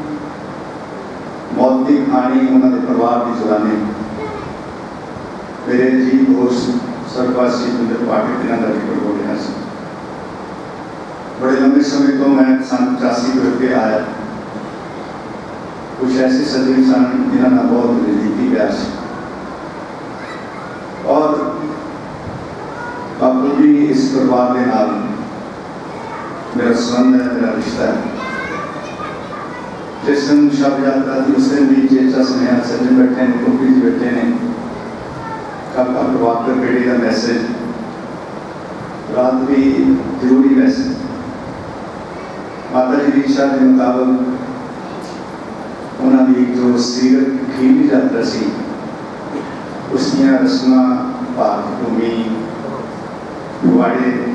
मौत की कहानी उन्होंने परिवार की जुड़ाने मेरे जी दोस्त स्वर्गवासी सुंदर पाठक का जिक्र हो रहा है। बड़े लंबे समय तो मैं सन 85 को आया कुछ ऐसे सदस्य सन जिन्होंने बहुत नजदीकी प्यार और बापू भी इस परिवार के नाल मेरा संबंध है मेरा रिश्ता है। जिस दिन शव यात्रा थी उस दिन भी चेचा स्नेहा सज्जन बैठे हैं टोपी जी बैठे हैं कब प्रभाकर बेटी का मैसेज रात भी जरूरी मैसेज माता जी की इच्छा के मुताबिक उन्होंने जो सीरत खीरी यात्रा सी उसकी रस्म भारत भूमि वाड़े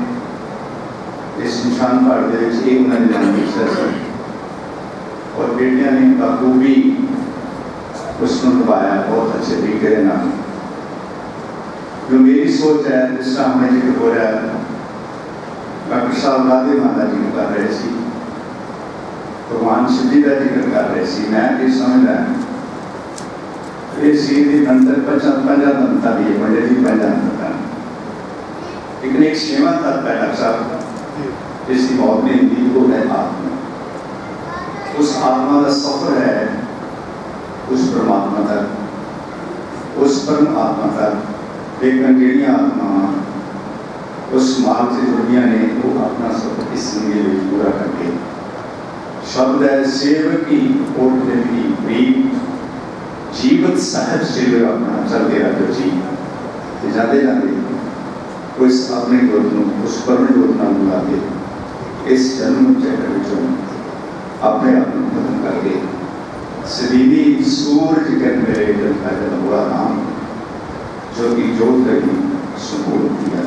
इस निशान पहाड़ के उन्होंने जान किया और बेटिया ने बखूबी उसको निभाया बहुत अच्छे तरीके के नाम। जो मेरी सोच है जिस तरह हमें जिक्र हो रहा है डॉक्टर साहब राधे माता जी को कर रहे थे भगवान शिव जी का जिक्र कर रहे थे। मैं ये समझ रहा ये सीधी अंतर पंजा बनता भी है बड़े भी पंजा बनता लेकिन एक सीमा तक है डॉक्टर साहब जिसकी मौत ने दी वो है आत्मा। उस आत्मा का सफर है उस परमात्मा तक उस परम आत्मा तक लेकिन जी आत्मा उस मार्ग से जुड़िया ने वो अपना सफर इस जिंदगी में पूरा करके शब्द है सेवक की ओट की प्रीत जीवित सहज सेवक अपना चलते रहते जी जाते जाते कोई अपने गोद उस परम गोद बुला के इस जन्म चक्र अपने आप को खत्म करके सदीदी सूरज के मेरे का जन्म हुआ नाम जो कि जोत रही सुकून किया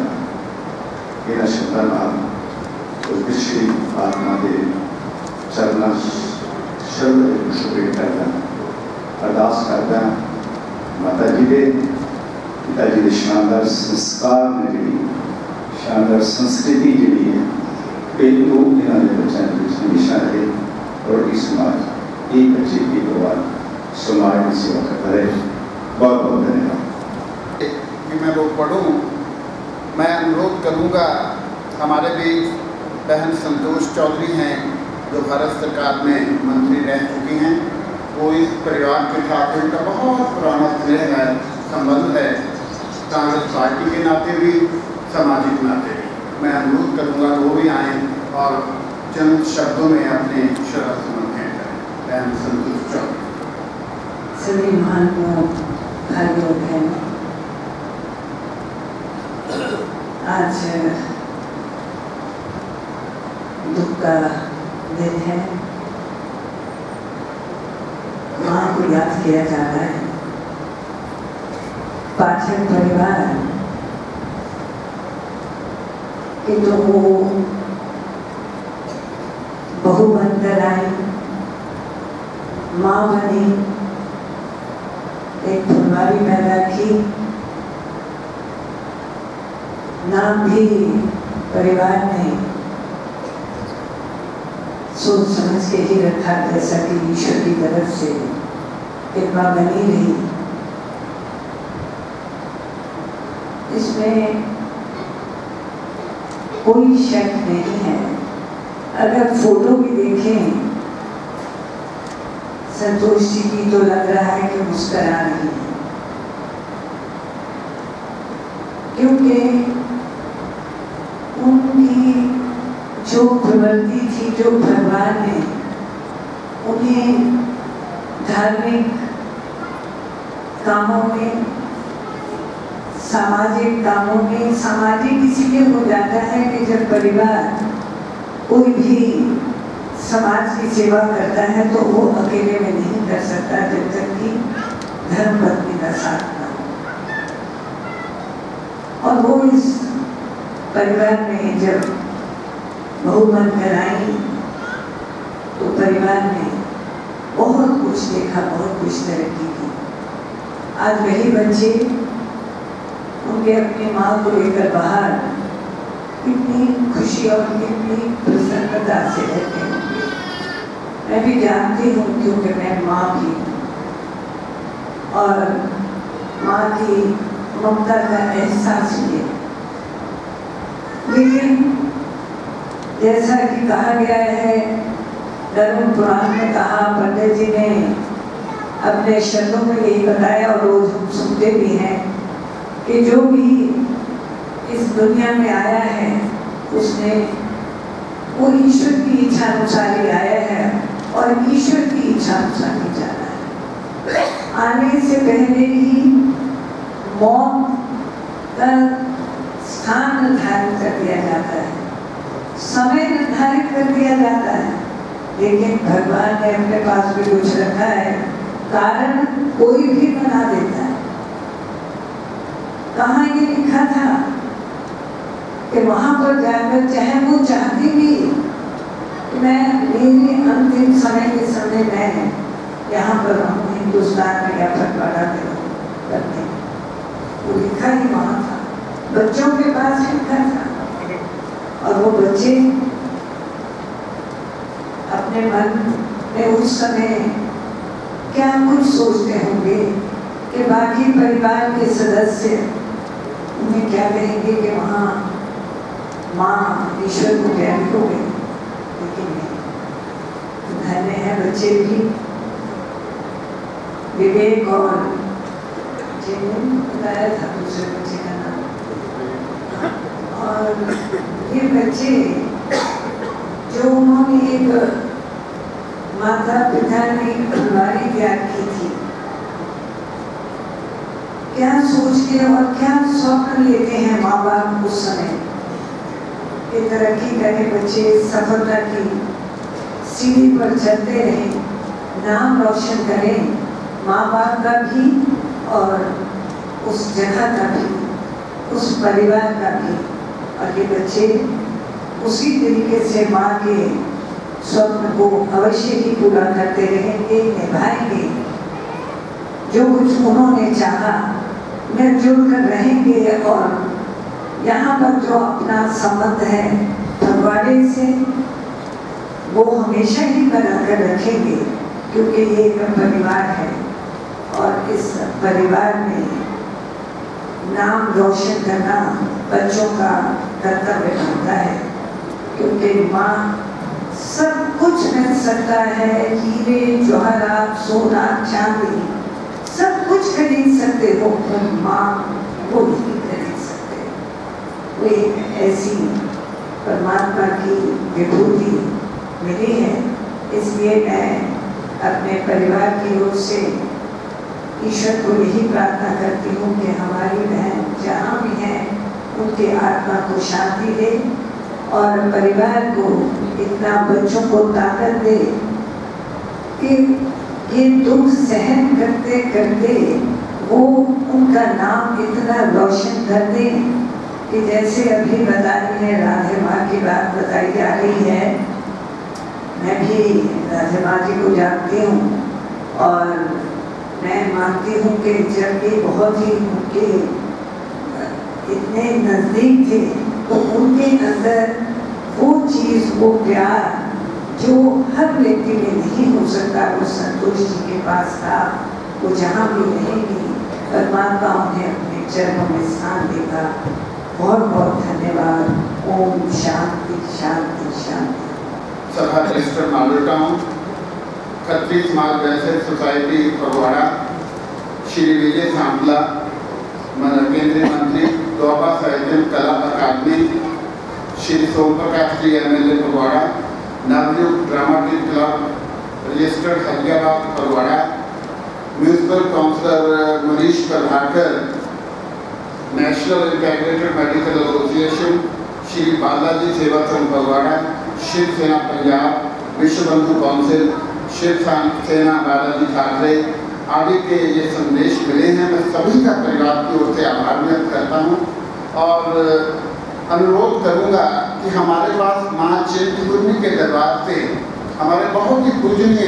इन शब्दों उस पिछली आत्मा के चलना शब्द शुक्रिया करता अरदास करता माता जी के पिताजी के शानदार संस्कार ने जी शानदार संस्कृति जी है पेटू इन्होंने बच्चों के हमेशा रहे और इस समाज एक बच्चे की परिवार समाज की सेवा करता रहे बहुत बहुत धन्यवाद। कि मैं वो पढ़ूं, मैं अनुरोध करूंगा, हमारे बीच बहन संतोष चौधरी हैं जो भारत सरकार में मंत्री रह चुकी हैं। वो इस परिवार के साथ उनका बहुत पुराना स्नेह है, संबंध है, कांग्रेस पार्टी के नाते भी, सामाजिक नाते भी। मैं अनुरोध करूंगा वो भी आएँ और चंद शब्दों में अपने श्रद्धा सुमन भेंट करें। बहन संतोष चौधरी। सभी महान भाइयों बहनों, आज दुख का दिन है। माँ को याद किया जा रहा है। पाठक परिवार कि तो वो बहू बनकर आई, माँ बनी, एक फुलवारी पैदा की, नाम भी परिवार ने सोच समझ के ही रखा, जैसा कि ईश्वर की तरफ से कृपा बनी रही। इसमें कोई शक नहीं है। अगर फोटो भी देखें संतोष जी की तो लग रहा है कि मुस्कुरा रही है, क्योंकि उनकी जो प्रवृत्ति थी, जो भगवान ने उन्हें धार्मिक कामों में, सामाजिक कामों में, सामाजिक इसलिए हो जाता है कि जब परिवार कोई भी समाज की सेवा करता है तो वो अकेले में नहीं कर सकता जब तक कि धर्म पत्नी का साथ ना हो। और वो इस परिवार में जब बहू बनकर आई तो परिवार ने बहुत कुछ देखा, बहुत कुछ तरक्की की। आज वही बच्चे उनके अपनी माँ को लेकर बाहर कितनी खुशी और कितनी प्रसन्नता से रहते होंगे। मैं भी जानती हूँ क्योंकि मैं माँ भी हूँ और माँ की ममता का एहसास किया। लेकिन जैसा कि कहा गया है, धर्म पुराण में कहा, पंडित जी ने अपने शब्दों में यही बताया और रोज हम सुनते भी हैं कि जो भी इस दुनिया में आया है उसने वो ईश्वर की इच्छा अनुसार ही आया है और ईश्वर की इच्छा अनुसार ही जाना है। आने से पहले ही मौत का स्थान निर्धारित कर दिया जाता है, समय निर्धारित कर दिया जाता है, लेकिन भगवान ने अपने पास भी कुछ रखा है, कारण कोई भी बना देता है। कहाँ ये लिखा था कि वहां पर जाकर चाहे वो चाहती भी कि मैं मेरे अंतिम समय के समय मैं यहाँ पर रहूँ, हिंदुस्तान में या फटवाड़ा में रहूँ करने, वो लिखा ही वहाँ था, बच्चों के पास लिखा था। और वो बच्चे अपने मन में उस समय क्या कुछ सोचते होंगे कि बाकी परिवार के सदस्य उन्हें क्या कहेंगे कि वहाँ माँ ईश्वर को ज्ञान हो गई। लेकिन नहीं, धन्य है बच्चे भी। विवेक और जिन्होंने बताया था दूसरे बच्चे का नाम, और ये बच्चे जो उन्होंने एक माता पिता ने एक फुलवारी तैयार की थी, क्या सोच के और क्या स्वप्न लेते हैं माँ बाप उस समय कि तरक्की करे बच्चे, सफलता की सीढ़ी पर चलते रहें, नाम रोशन करें, माँ बाप का भी और उस जगह का भी, उस परिवार का भी। और ये बच्चे उसी तरीके से माँ के स्वप्न को अवश्य ही पूरा करते रहेंगे, निभाएंगे। जो कुछ उन्होंने चाहा मिलजुल कर रहेंगे और यहाँ पर जो अपना संबंध है फगवाड़े से वो हमेशा ही बनाकर रखेंगे, क्योंकि ये एक परिवार है और इस परिवार में नाम रोशन करना बच्चों का कर्तव्य बनता है, क्योंकि माँ सब कुछ मिल सकता है, हीरे जवाहरात सोना चांदी सब कुछ खरीद सकते हो, पर माँ वो नहीं खरीद सकते। वो एक ऐसी परमात्मा की विभूति मिली है। इसलिए मैं अपने परिवार की ओर से ईश्वर को यही प्रार्थना करती हूँ कि हमारी बहन जहाँ भी हैं उनके आत्मा को शांति दे और परिवार को इतना बच्चों को ताकत दे कि ये दुख सहन करते करते वो उनका नाम इतना रोशन कर दे कि जैसे अभी बता रही है राधे माँ की बात बताई जा रही है। मैं भी राधे माँ जी को जानती हूँ और मैं मानती हूँ कि जब भी बहुत ही उनके इतने नज़दीक थे तो उनके अंदर वो चीज़ वो प्यार जो हर व्यक्ति में नहीं हो सकता वो संतोष जी के पास था। वो जहाँ भी रहेंगी परमात्मा उन्हें अपने चरणों में स्थान देगा। बहुत बहुत धन्यवाद। ओम शांति शांति शांति। सभा register model town, Khatri Samaj welfare society Phagwara, Shri Vijay Sampla केंद्रीय मंत्री, Doaba Sahitya Kala Akademi, Shri Som Prakash ji MLA Phagwara, Navyug dramatic club registered Hariyabad Phagwara, municipal councillor Manish Prabhakar, national integrated medical association, Shri Balaji Seva Sangh Phagwara, Shiv Sena Punjab, विश्व बंधु काउंसिल, शिवसेना बालाजी ठाकरे आदि के ये संदेश मिले हैं। मैं सभी का परिवार की ओर से आभार व्यक्त करता हूँ और अनुरोध करूँगा कि हमारे पास माँ चिंतपूर्णी के दरबार से हमारे बहुत ही पूजनीय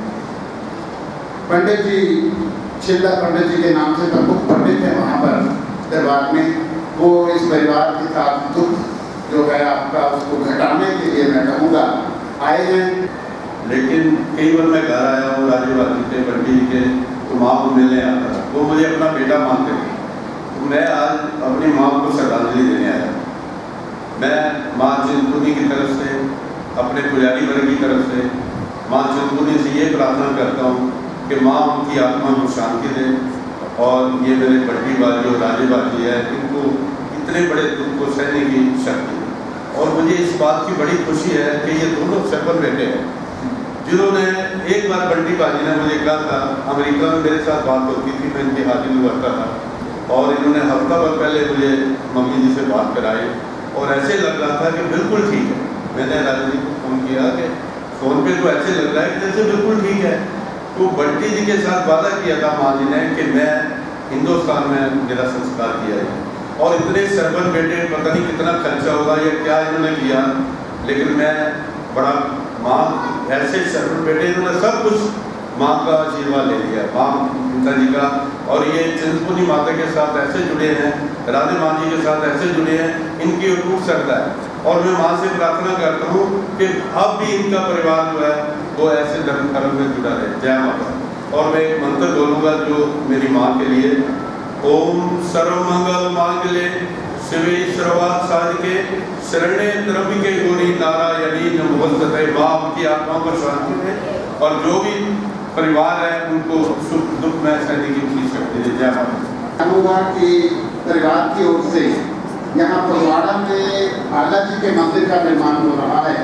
पंडित जी, छिल्ला पंडित जी के नाम से प्रमुख पंडित है वहाँ पर दरबार में, वो इस परिवार के साथ दुख जो है आपका उसको घटाने के लिए मैं कहूँगा आए हैं। लेकिन कई बार मैं घर आया हूँ राज्यवासी के पंडित जी के, तो माँ को मिलने आता था, वो मुझे अपना बेटा मानते थे। तो मैं आज अपनी माँ को श्रद्धांजलि देने आया। मैं माँ चिंतपूर्णी की तरफ से, अपने पुजारी वर्ग की तरफ से माँ चिंतपूर्णी से ये प्रार्थना करता हूँ कि माँ उनकी आत्मा को शांति दे और ये मेरे पट्टीबाजी और राजेबाजी है इनको इतने बड़े दुख को सहने की शक्ति। और मुझे इस बात की बड़ी खुशी है कि ये दोनों सरपंच बेटे हैं जिन्होंने एक बार बंटी बाजी ने मुझे कहा था, अमेरिका में मेरे साथ बात होती थी, मैं इनकी हाजिर में करता था और इन्होंने हफ्ता भर पहले मुझे मम्मी जी से बात कराई और ऐसे लग रहा था कि बिल्कुल ठीक है। मैंने राजा जी को फ़ोन किया कि फ़ोन पे तो ऐसे लग रहा है कि जैसे बिल्कुल ठीक है। तो बंटी जी के साथ वादा किया था माँ जी ने कि मैं हिंदुस्तान में मेरा संस्कार किया है और इतने सरपंच बेटे पता नहीं कितना खर्चा होगा या क्या इन्होंने किया, लेकिन मैं बड़ा माँ ऐसे सरपंच बेटे इन्होंने सब कुछ माँ का आशीर्वाद ले लिया, माँ पिता जी का। और ये चिंतपूर्णी माता के साथ ऐसे जुड़े हैं, राधे माँ जी के साथ ऐसे जुड़े हैं, इनकी टूट सकता है। और मैं माँ से प्रार्थना करता हूँ कि अब भी इनका परिवार जो है वो ऐसे धर्म में जुड़ा रहे। जय माता। और मैं एक मंत्र बोलूँगा जो मेरी माँ के लिए, ओम सर्वमंगल मांगल्ये शिवे सर्वार्थ साधके शरण्ये त्र्यंबके गौरी नारायणी नमोस्तुते। माँ की आत्मा को शांति दे और जो भी परिवार है उनको सुख दुख में सहने की पूरी शक्ति दे। जय माता। अनुवाद की परिवार की ओर से यहाँ फगवाड़ा में बालाजी के मंदिर का निर्माण हो रहा है।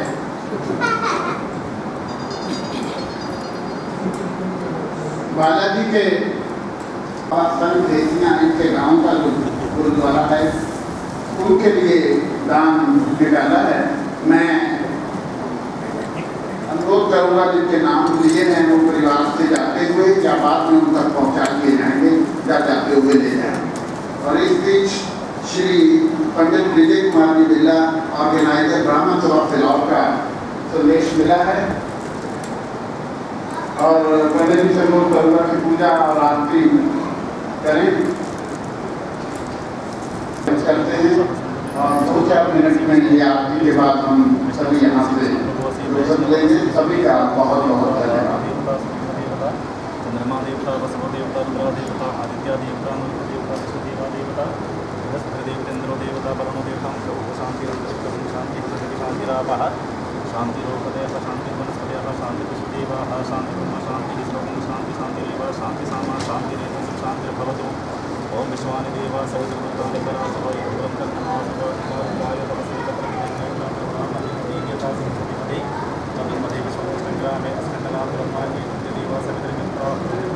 बालाजी के संत देसियाँ इनके गांव का जो गुरुद्वारा है उनके लिए दान निकाला है। मैं अनुरोध करूँगा जिनके नाम लिए हैं वो परिवार से जाते हुए या बाद में उन तक पहुँचा दिए जाएंगे या जाते हुए ले जाएंगे। और इस बीच श्री पंडित विजय कुमार जी बिरला ऑर्गेनाइजर ब्राह्मण सभा फिलौर का संदेश मिला है और पहले भी से अनुरोध करूँगा कि पूजा और आरती करें करते हैं और 2-4 मिनट में ये आरती के बाद हम सभी यहाँ से रुखसत लेंगे। सभी का बहुत बहुत धन्यवाद। चंद्रमा देवता, वसुदेवता, रुद्र देवता, आदित्य विद्या देवता मंत्र देवता विश्व देवा देवता बृहस्पति देवतेन्द्रो देवता वरुणो देवता शांति शांति शांतिरापः शांतिरोपदयः शांति वनस्पतयः शांति विश्वदेवाः शांति ब्रह्म शांति श्लोकं शांति शांतिरेव शांति सामा शांतिरेव शांतिर्भवतु ओम विश्वानि देवा सवितृभूतानि पराशराय ब्रह्मकर्मणाय तपस्वी चतुर्मते विश्वसंग्रामे अस्कंदनाथ ब्रह्माणि देवा सवितृमित्रा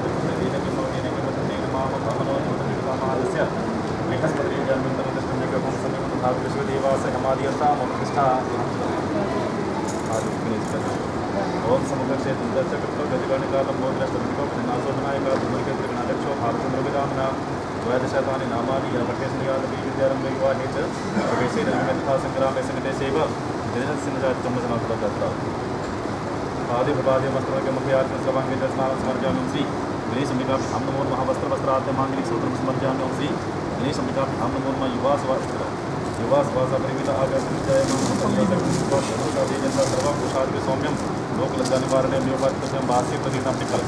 भवनोन्मोदस्य विकस्पति जन्मन्तरदष्टम्यकं समेतथा विश्वदेवास हमादियता मोक्षिष्ठा ओम समुद्रक्षेत्रदर्शकत्व गजगणकालं मोद्रष्टमिको प्रणासो विनायका धूमकेन्द्रगणाध्यक्षो भारतचन्द्रविरामना द्वादशतानि नामानि यमकेशनियादपि विद्यारम्भैवाहे च प्रवेशे रविमेधा सङ्ग्रामे सङ्कटे सेव दिनसिंहजातम्बसनाथदत्ता पादिप्रपाद्यमस्त्रके मुख्यात्मस्वाङ्गे च स्नानं समर्पयामि श्री गणेशम्बिकाभ्यां नमो नमः वस्त्रवस्त्राद्यमाङ्गलिकसूत्रं समर्पयामि श्री गणेशम्बिकाभ्यां नमो नमः युवासवासपरिमित आगतनिश्चयमंता सर्वभूषादि सौम्यं लोकलज्जानिवारणे व्योपाधिपत्यं भाष्य प्रतीतं विकल्प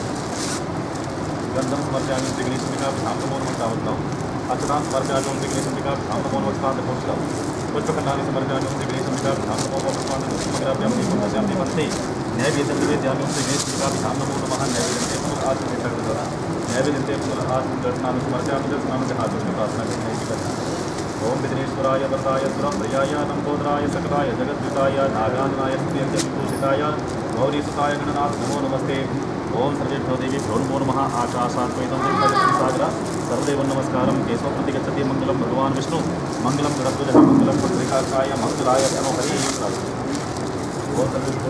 गंधम समर्पयामि श्री गणेशम्बिकाभ्यां नमो नमः तावत्ताम् अर्चनां समर्पयामि श्री गणेशम्बिकाभ्यां नमो नमः तावत्ताम् पुष्पखण्डानि समर्पयामि श्री गणेशम्बिकाभ्यां नमो नमः समग्राभ्यां दीपं दीपन्ते नैवेद्यं निवेदयामि श्री गणेशम्बिकाभ्यां नमो नमः नैवेद्यं पुनरात्मनिर्भरता नैवेद्यं पुनरात्मनिर्भरतानि समर्पयामि दर्शनामि हाथों प्रार्थना करने ओम विघ्नेश्वराय वरदाय सुरप्रियाय लंबोदराय सकलाय जगद्विताय नागाननाय स्तुत्यंतविभूषिताय गौरीसुताय गणनाथ नमो नमस्ते ओम सर्वेभ्यो देवीभ्यो नमो नमः आकाशात्मैतं सागर सर्वदेव नमस्कारं केशव प्रति गच्छति मंगलम भगवान विष्णु मंगलम गणध्वजः मंगलम पुण्डरीकाक्षाय मंगलाय नमो हरि ओम सर्वेभ्यो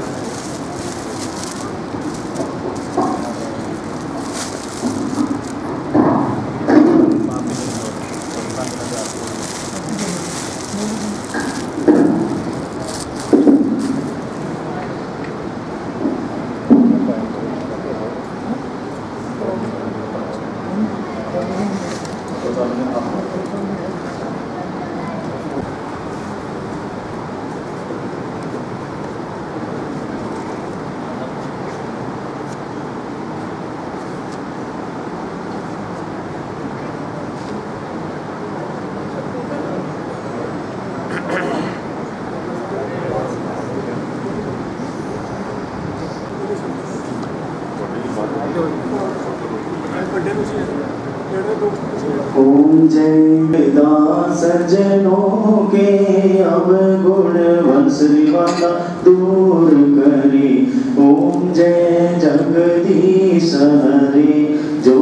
ओम जय दास सज्जनों के अवगुण वंशवाला दूर करे। ओम जय जगदीश हरे जो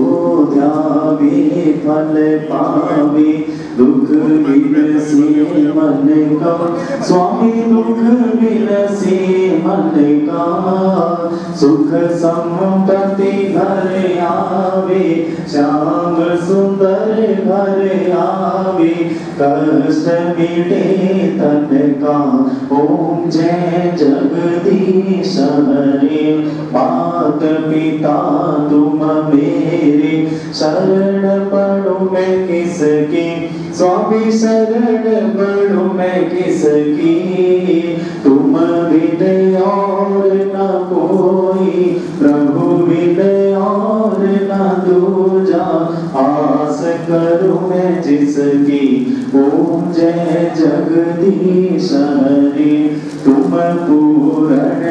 ध्यावे फल पावे दुख बिनसे मन का स्वामी दुख बिनसे मन का सुख संपत्ति घर आवे श्याम सुंदर घर आवे कष्ट मिटे तन का। ओम जय जगदीश हरे मात पिता तुम मेरे शरण पड़ो मैं किसकी स्वामी शरण पड़ो मैं किसकी तुम बिन और न कोई प्रभु बिन और न दूजा आस करूं मैं जिसकी। ओम जय जगदीश हरे तुम पूर्ण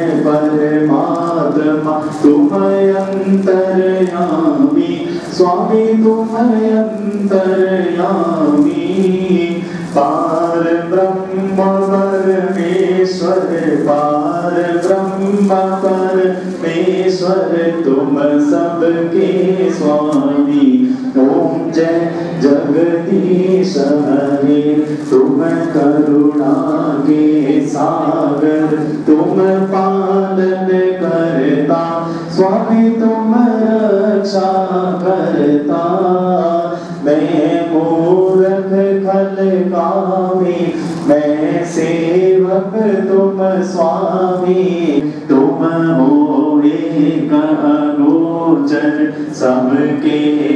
परमात्मा तुम अंतर्यामी स्वामी तुम अंतर्यामी पार ब्रह्म परमेश्वर पार ब्रह्म परमेश्वर तुम सबके स्वामी। ओम जय जगदीश हरे तुम करुणा के सागर तुम पालन करता स्वामी तुम रक्षा करता। मैं मूर्ख खल कामी मैं सेवक तुम स्वामी तुम हो एक अगोचर सबके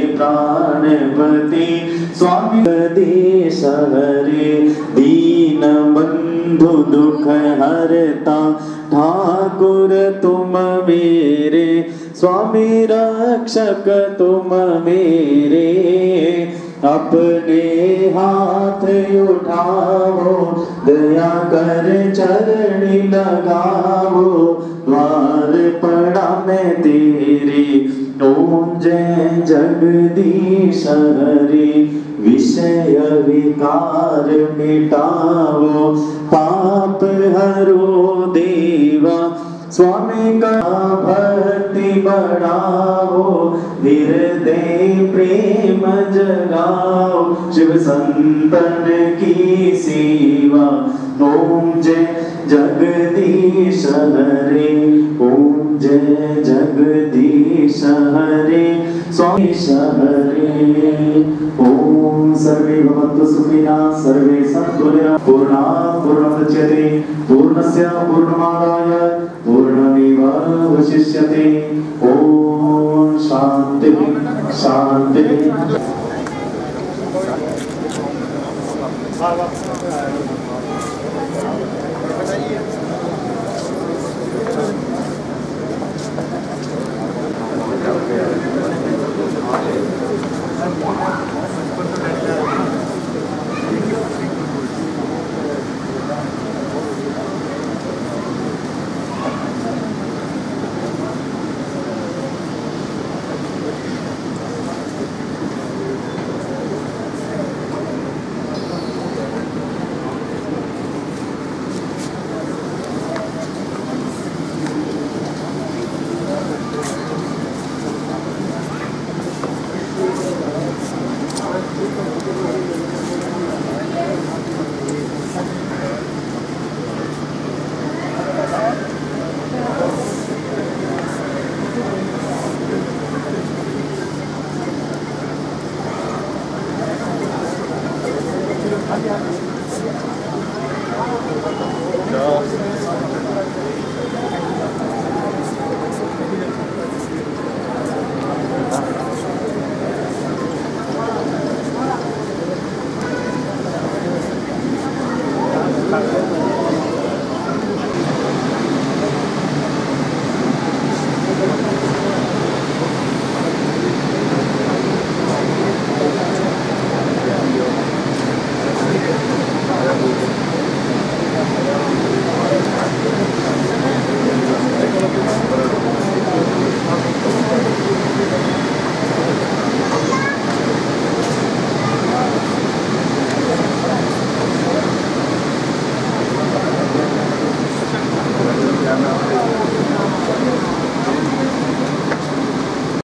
प्राणपति स्वामी। जगदीश हरे दीन बंधु दुख हरता ठाकुर तुम मेरे स्वामी रक्षक तुम मेरे, अपने हाथ उठाओ, दया कर चरण लगाओ, द्वार पड़ा मैं तेरे, ओम जय जगदीश हरि, विषय विकार मिटाओ, पाप हरो देवा, स्वामी का भक्ति बढ़ाओ, हृदय प्रेम जगाओ, शिव संतन की सेवा, ओम जय जगदीश हरे, ओम जय जगदीश हरे, स्वामी हरे। ओम सर्वे भवन्तु सुखिनः, सर्वे सन्तु निरामयाः, पूर्णात् पूर्णमुदच्यते, पूर्णस्य पूर्णमादाय पूर्णमेवावशिष्यते। ओम शांति शांति। बताइए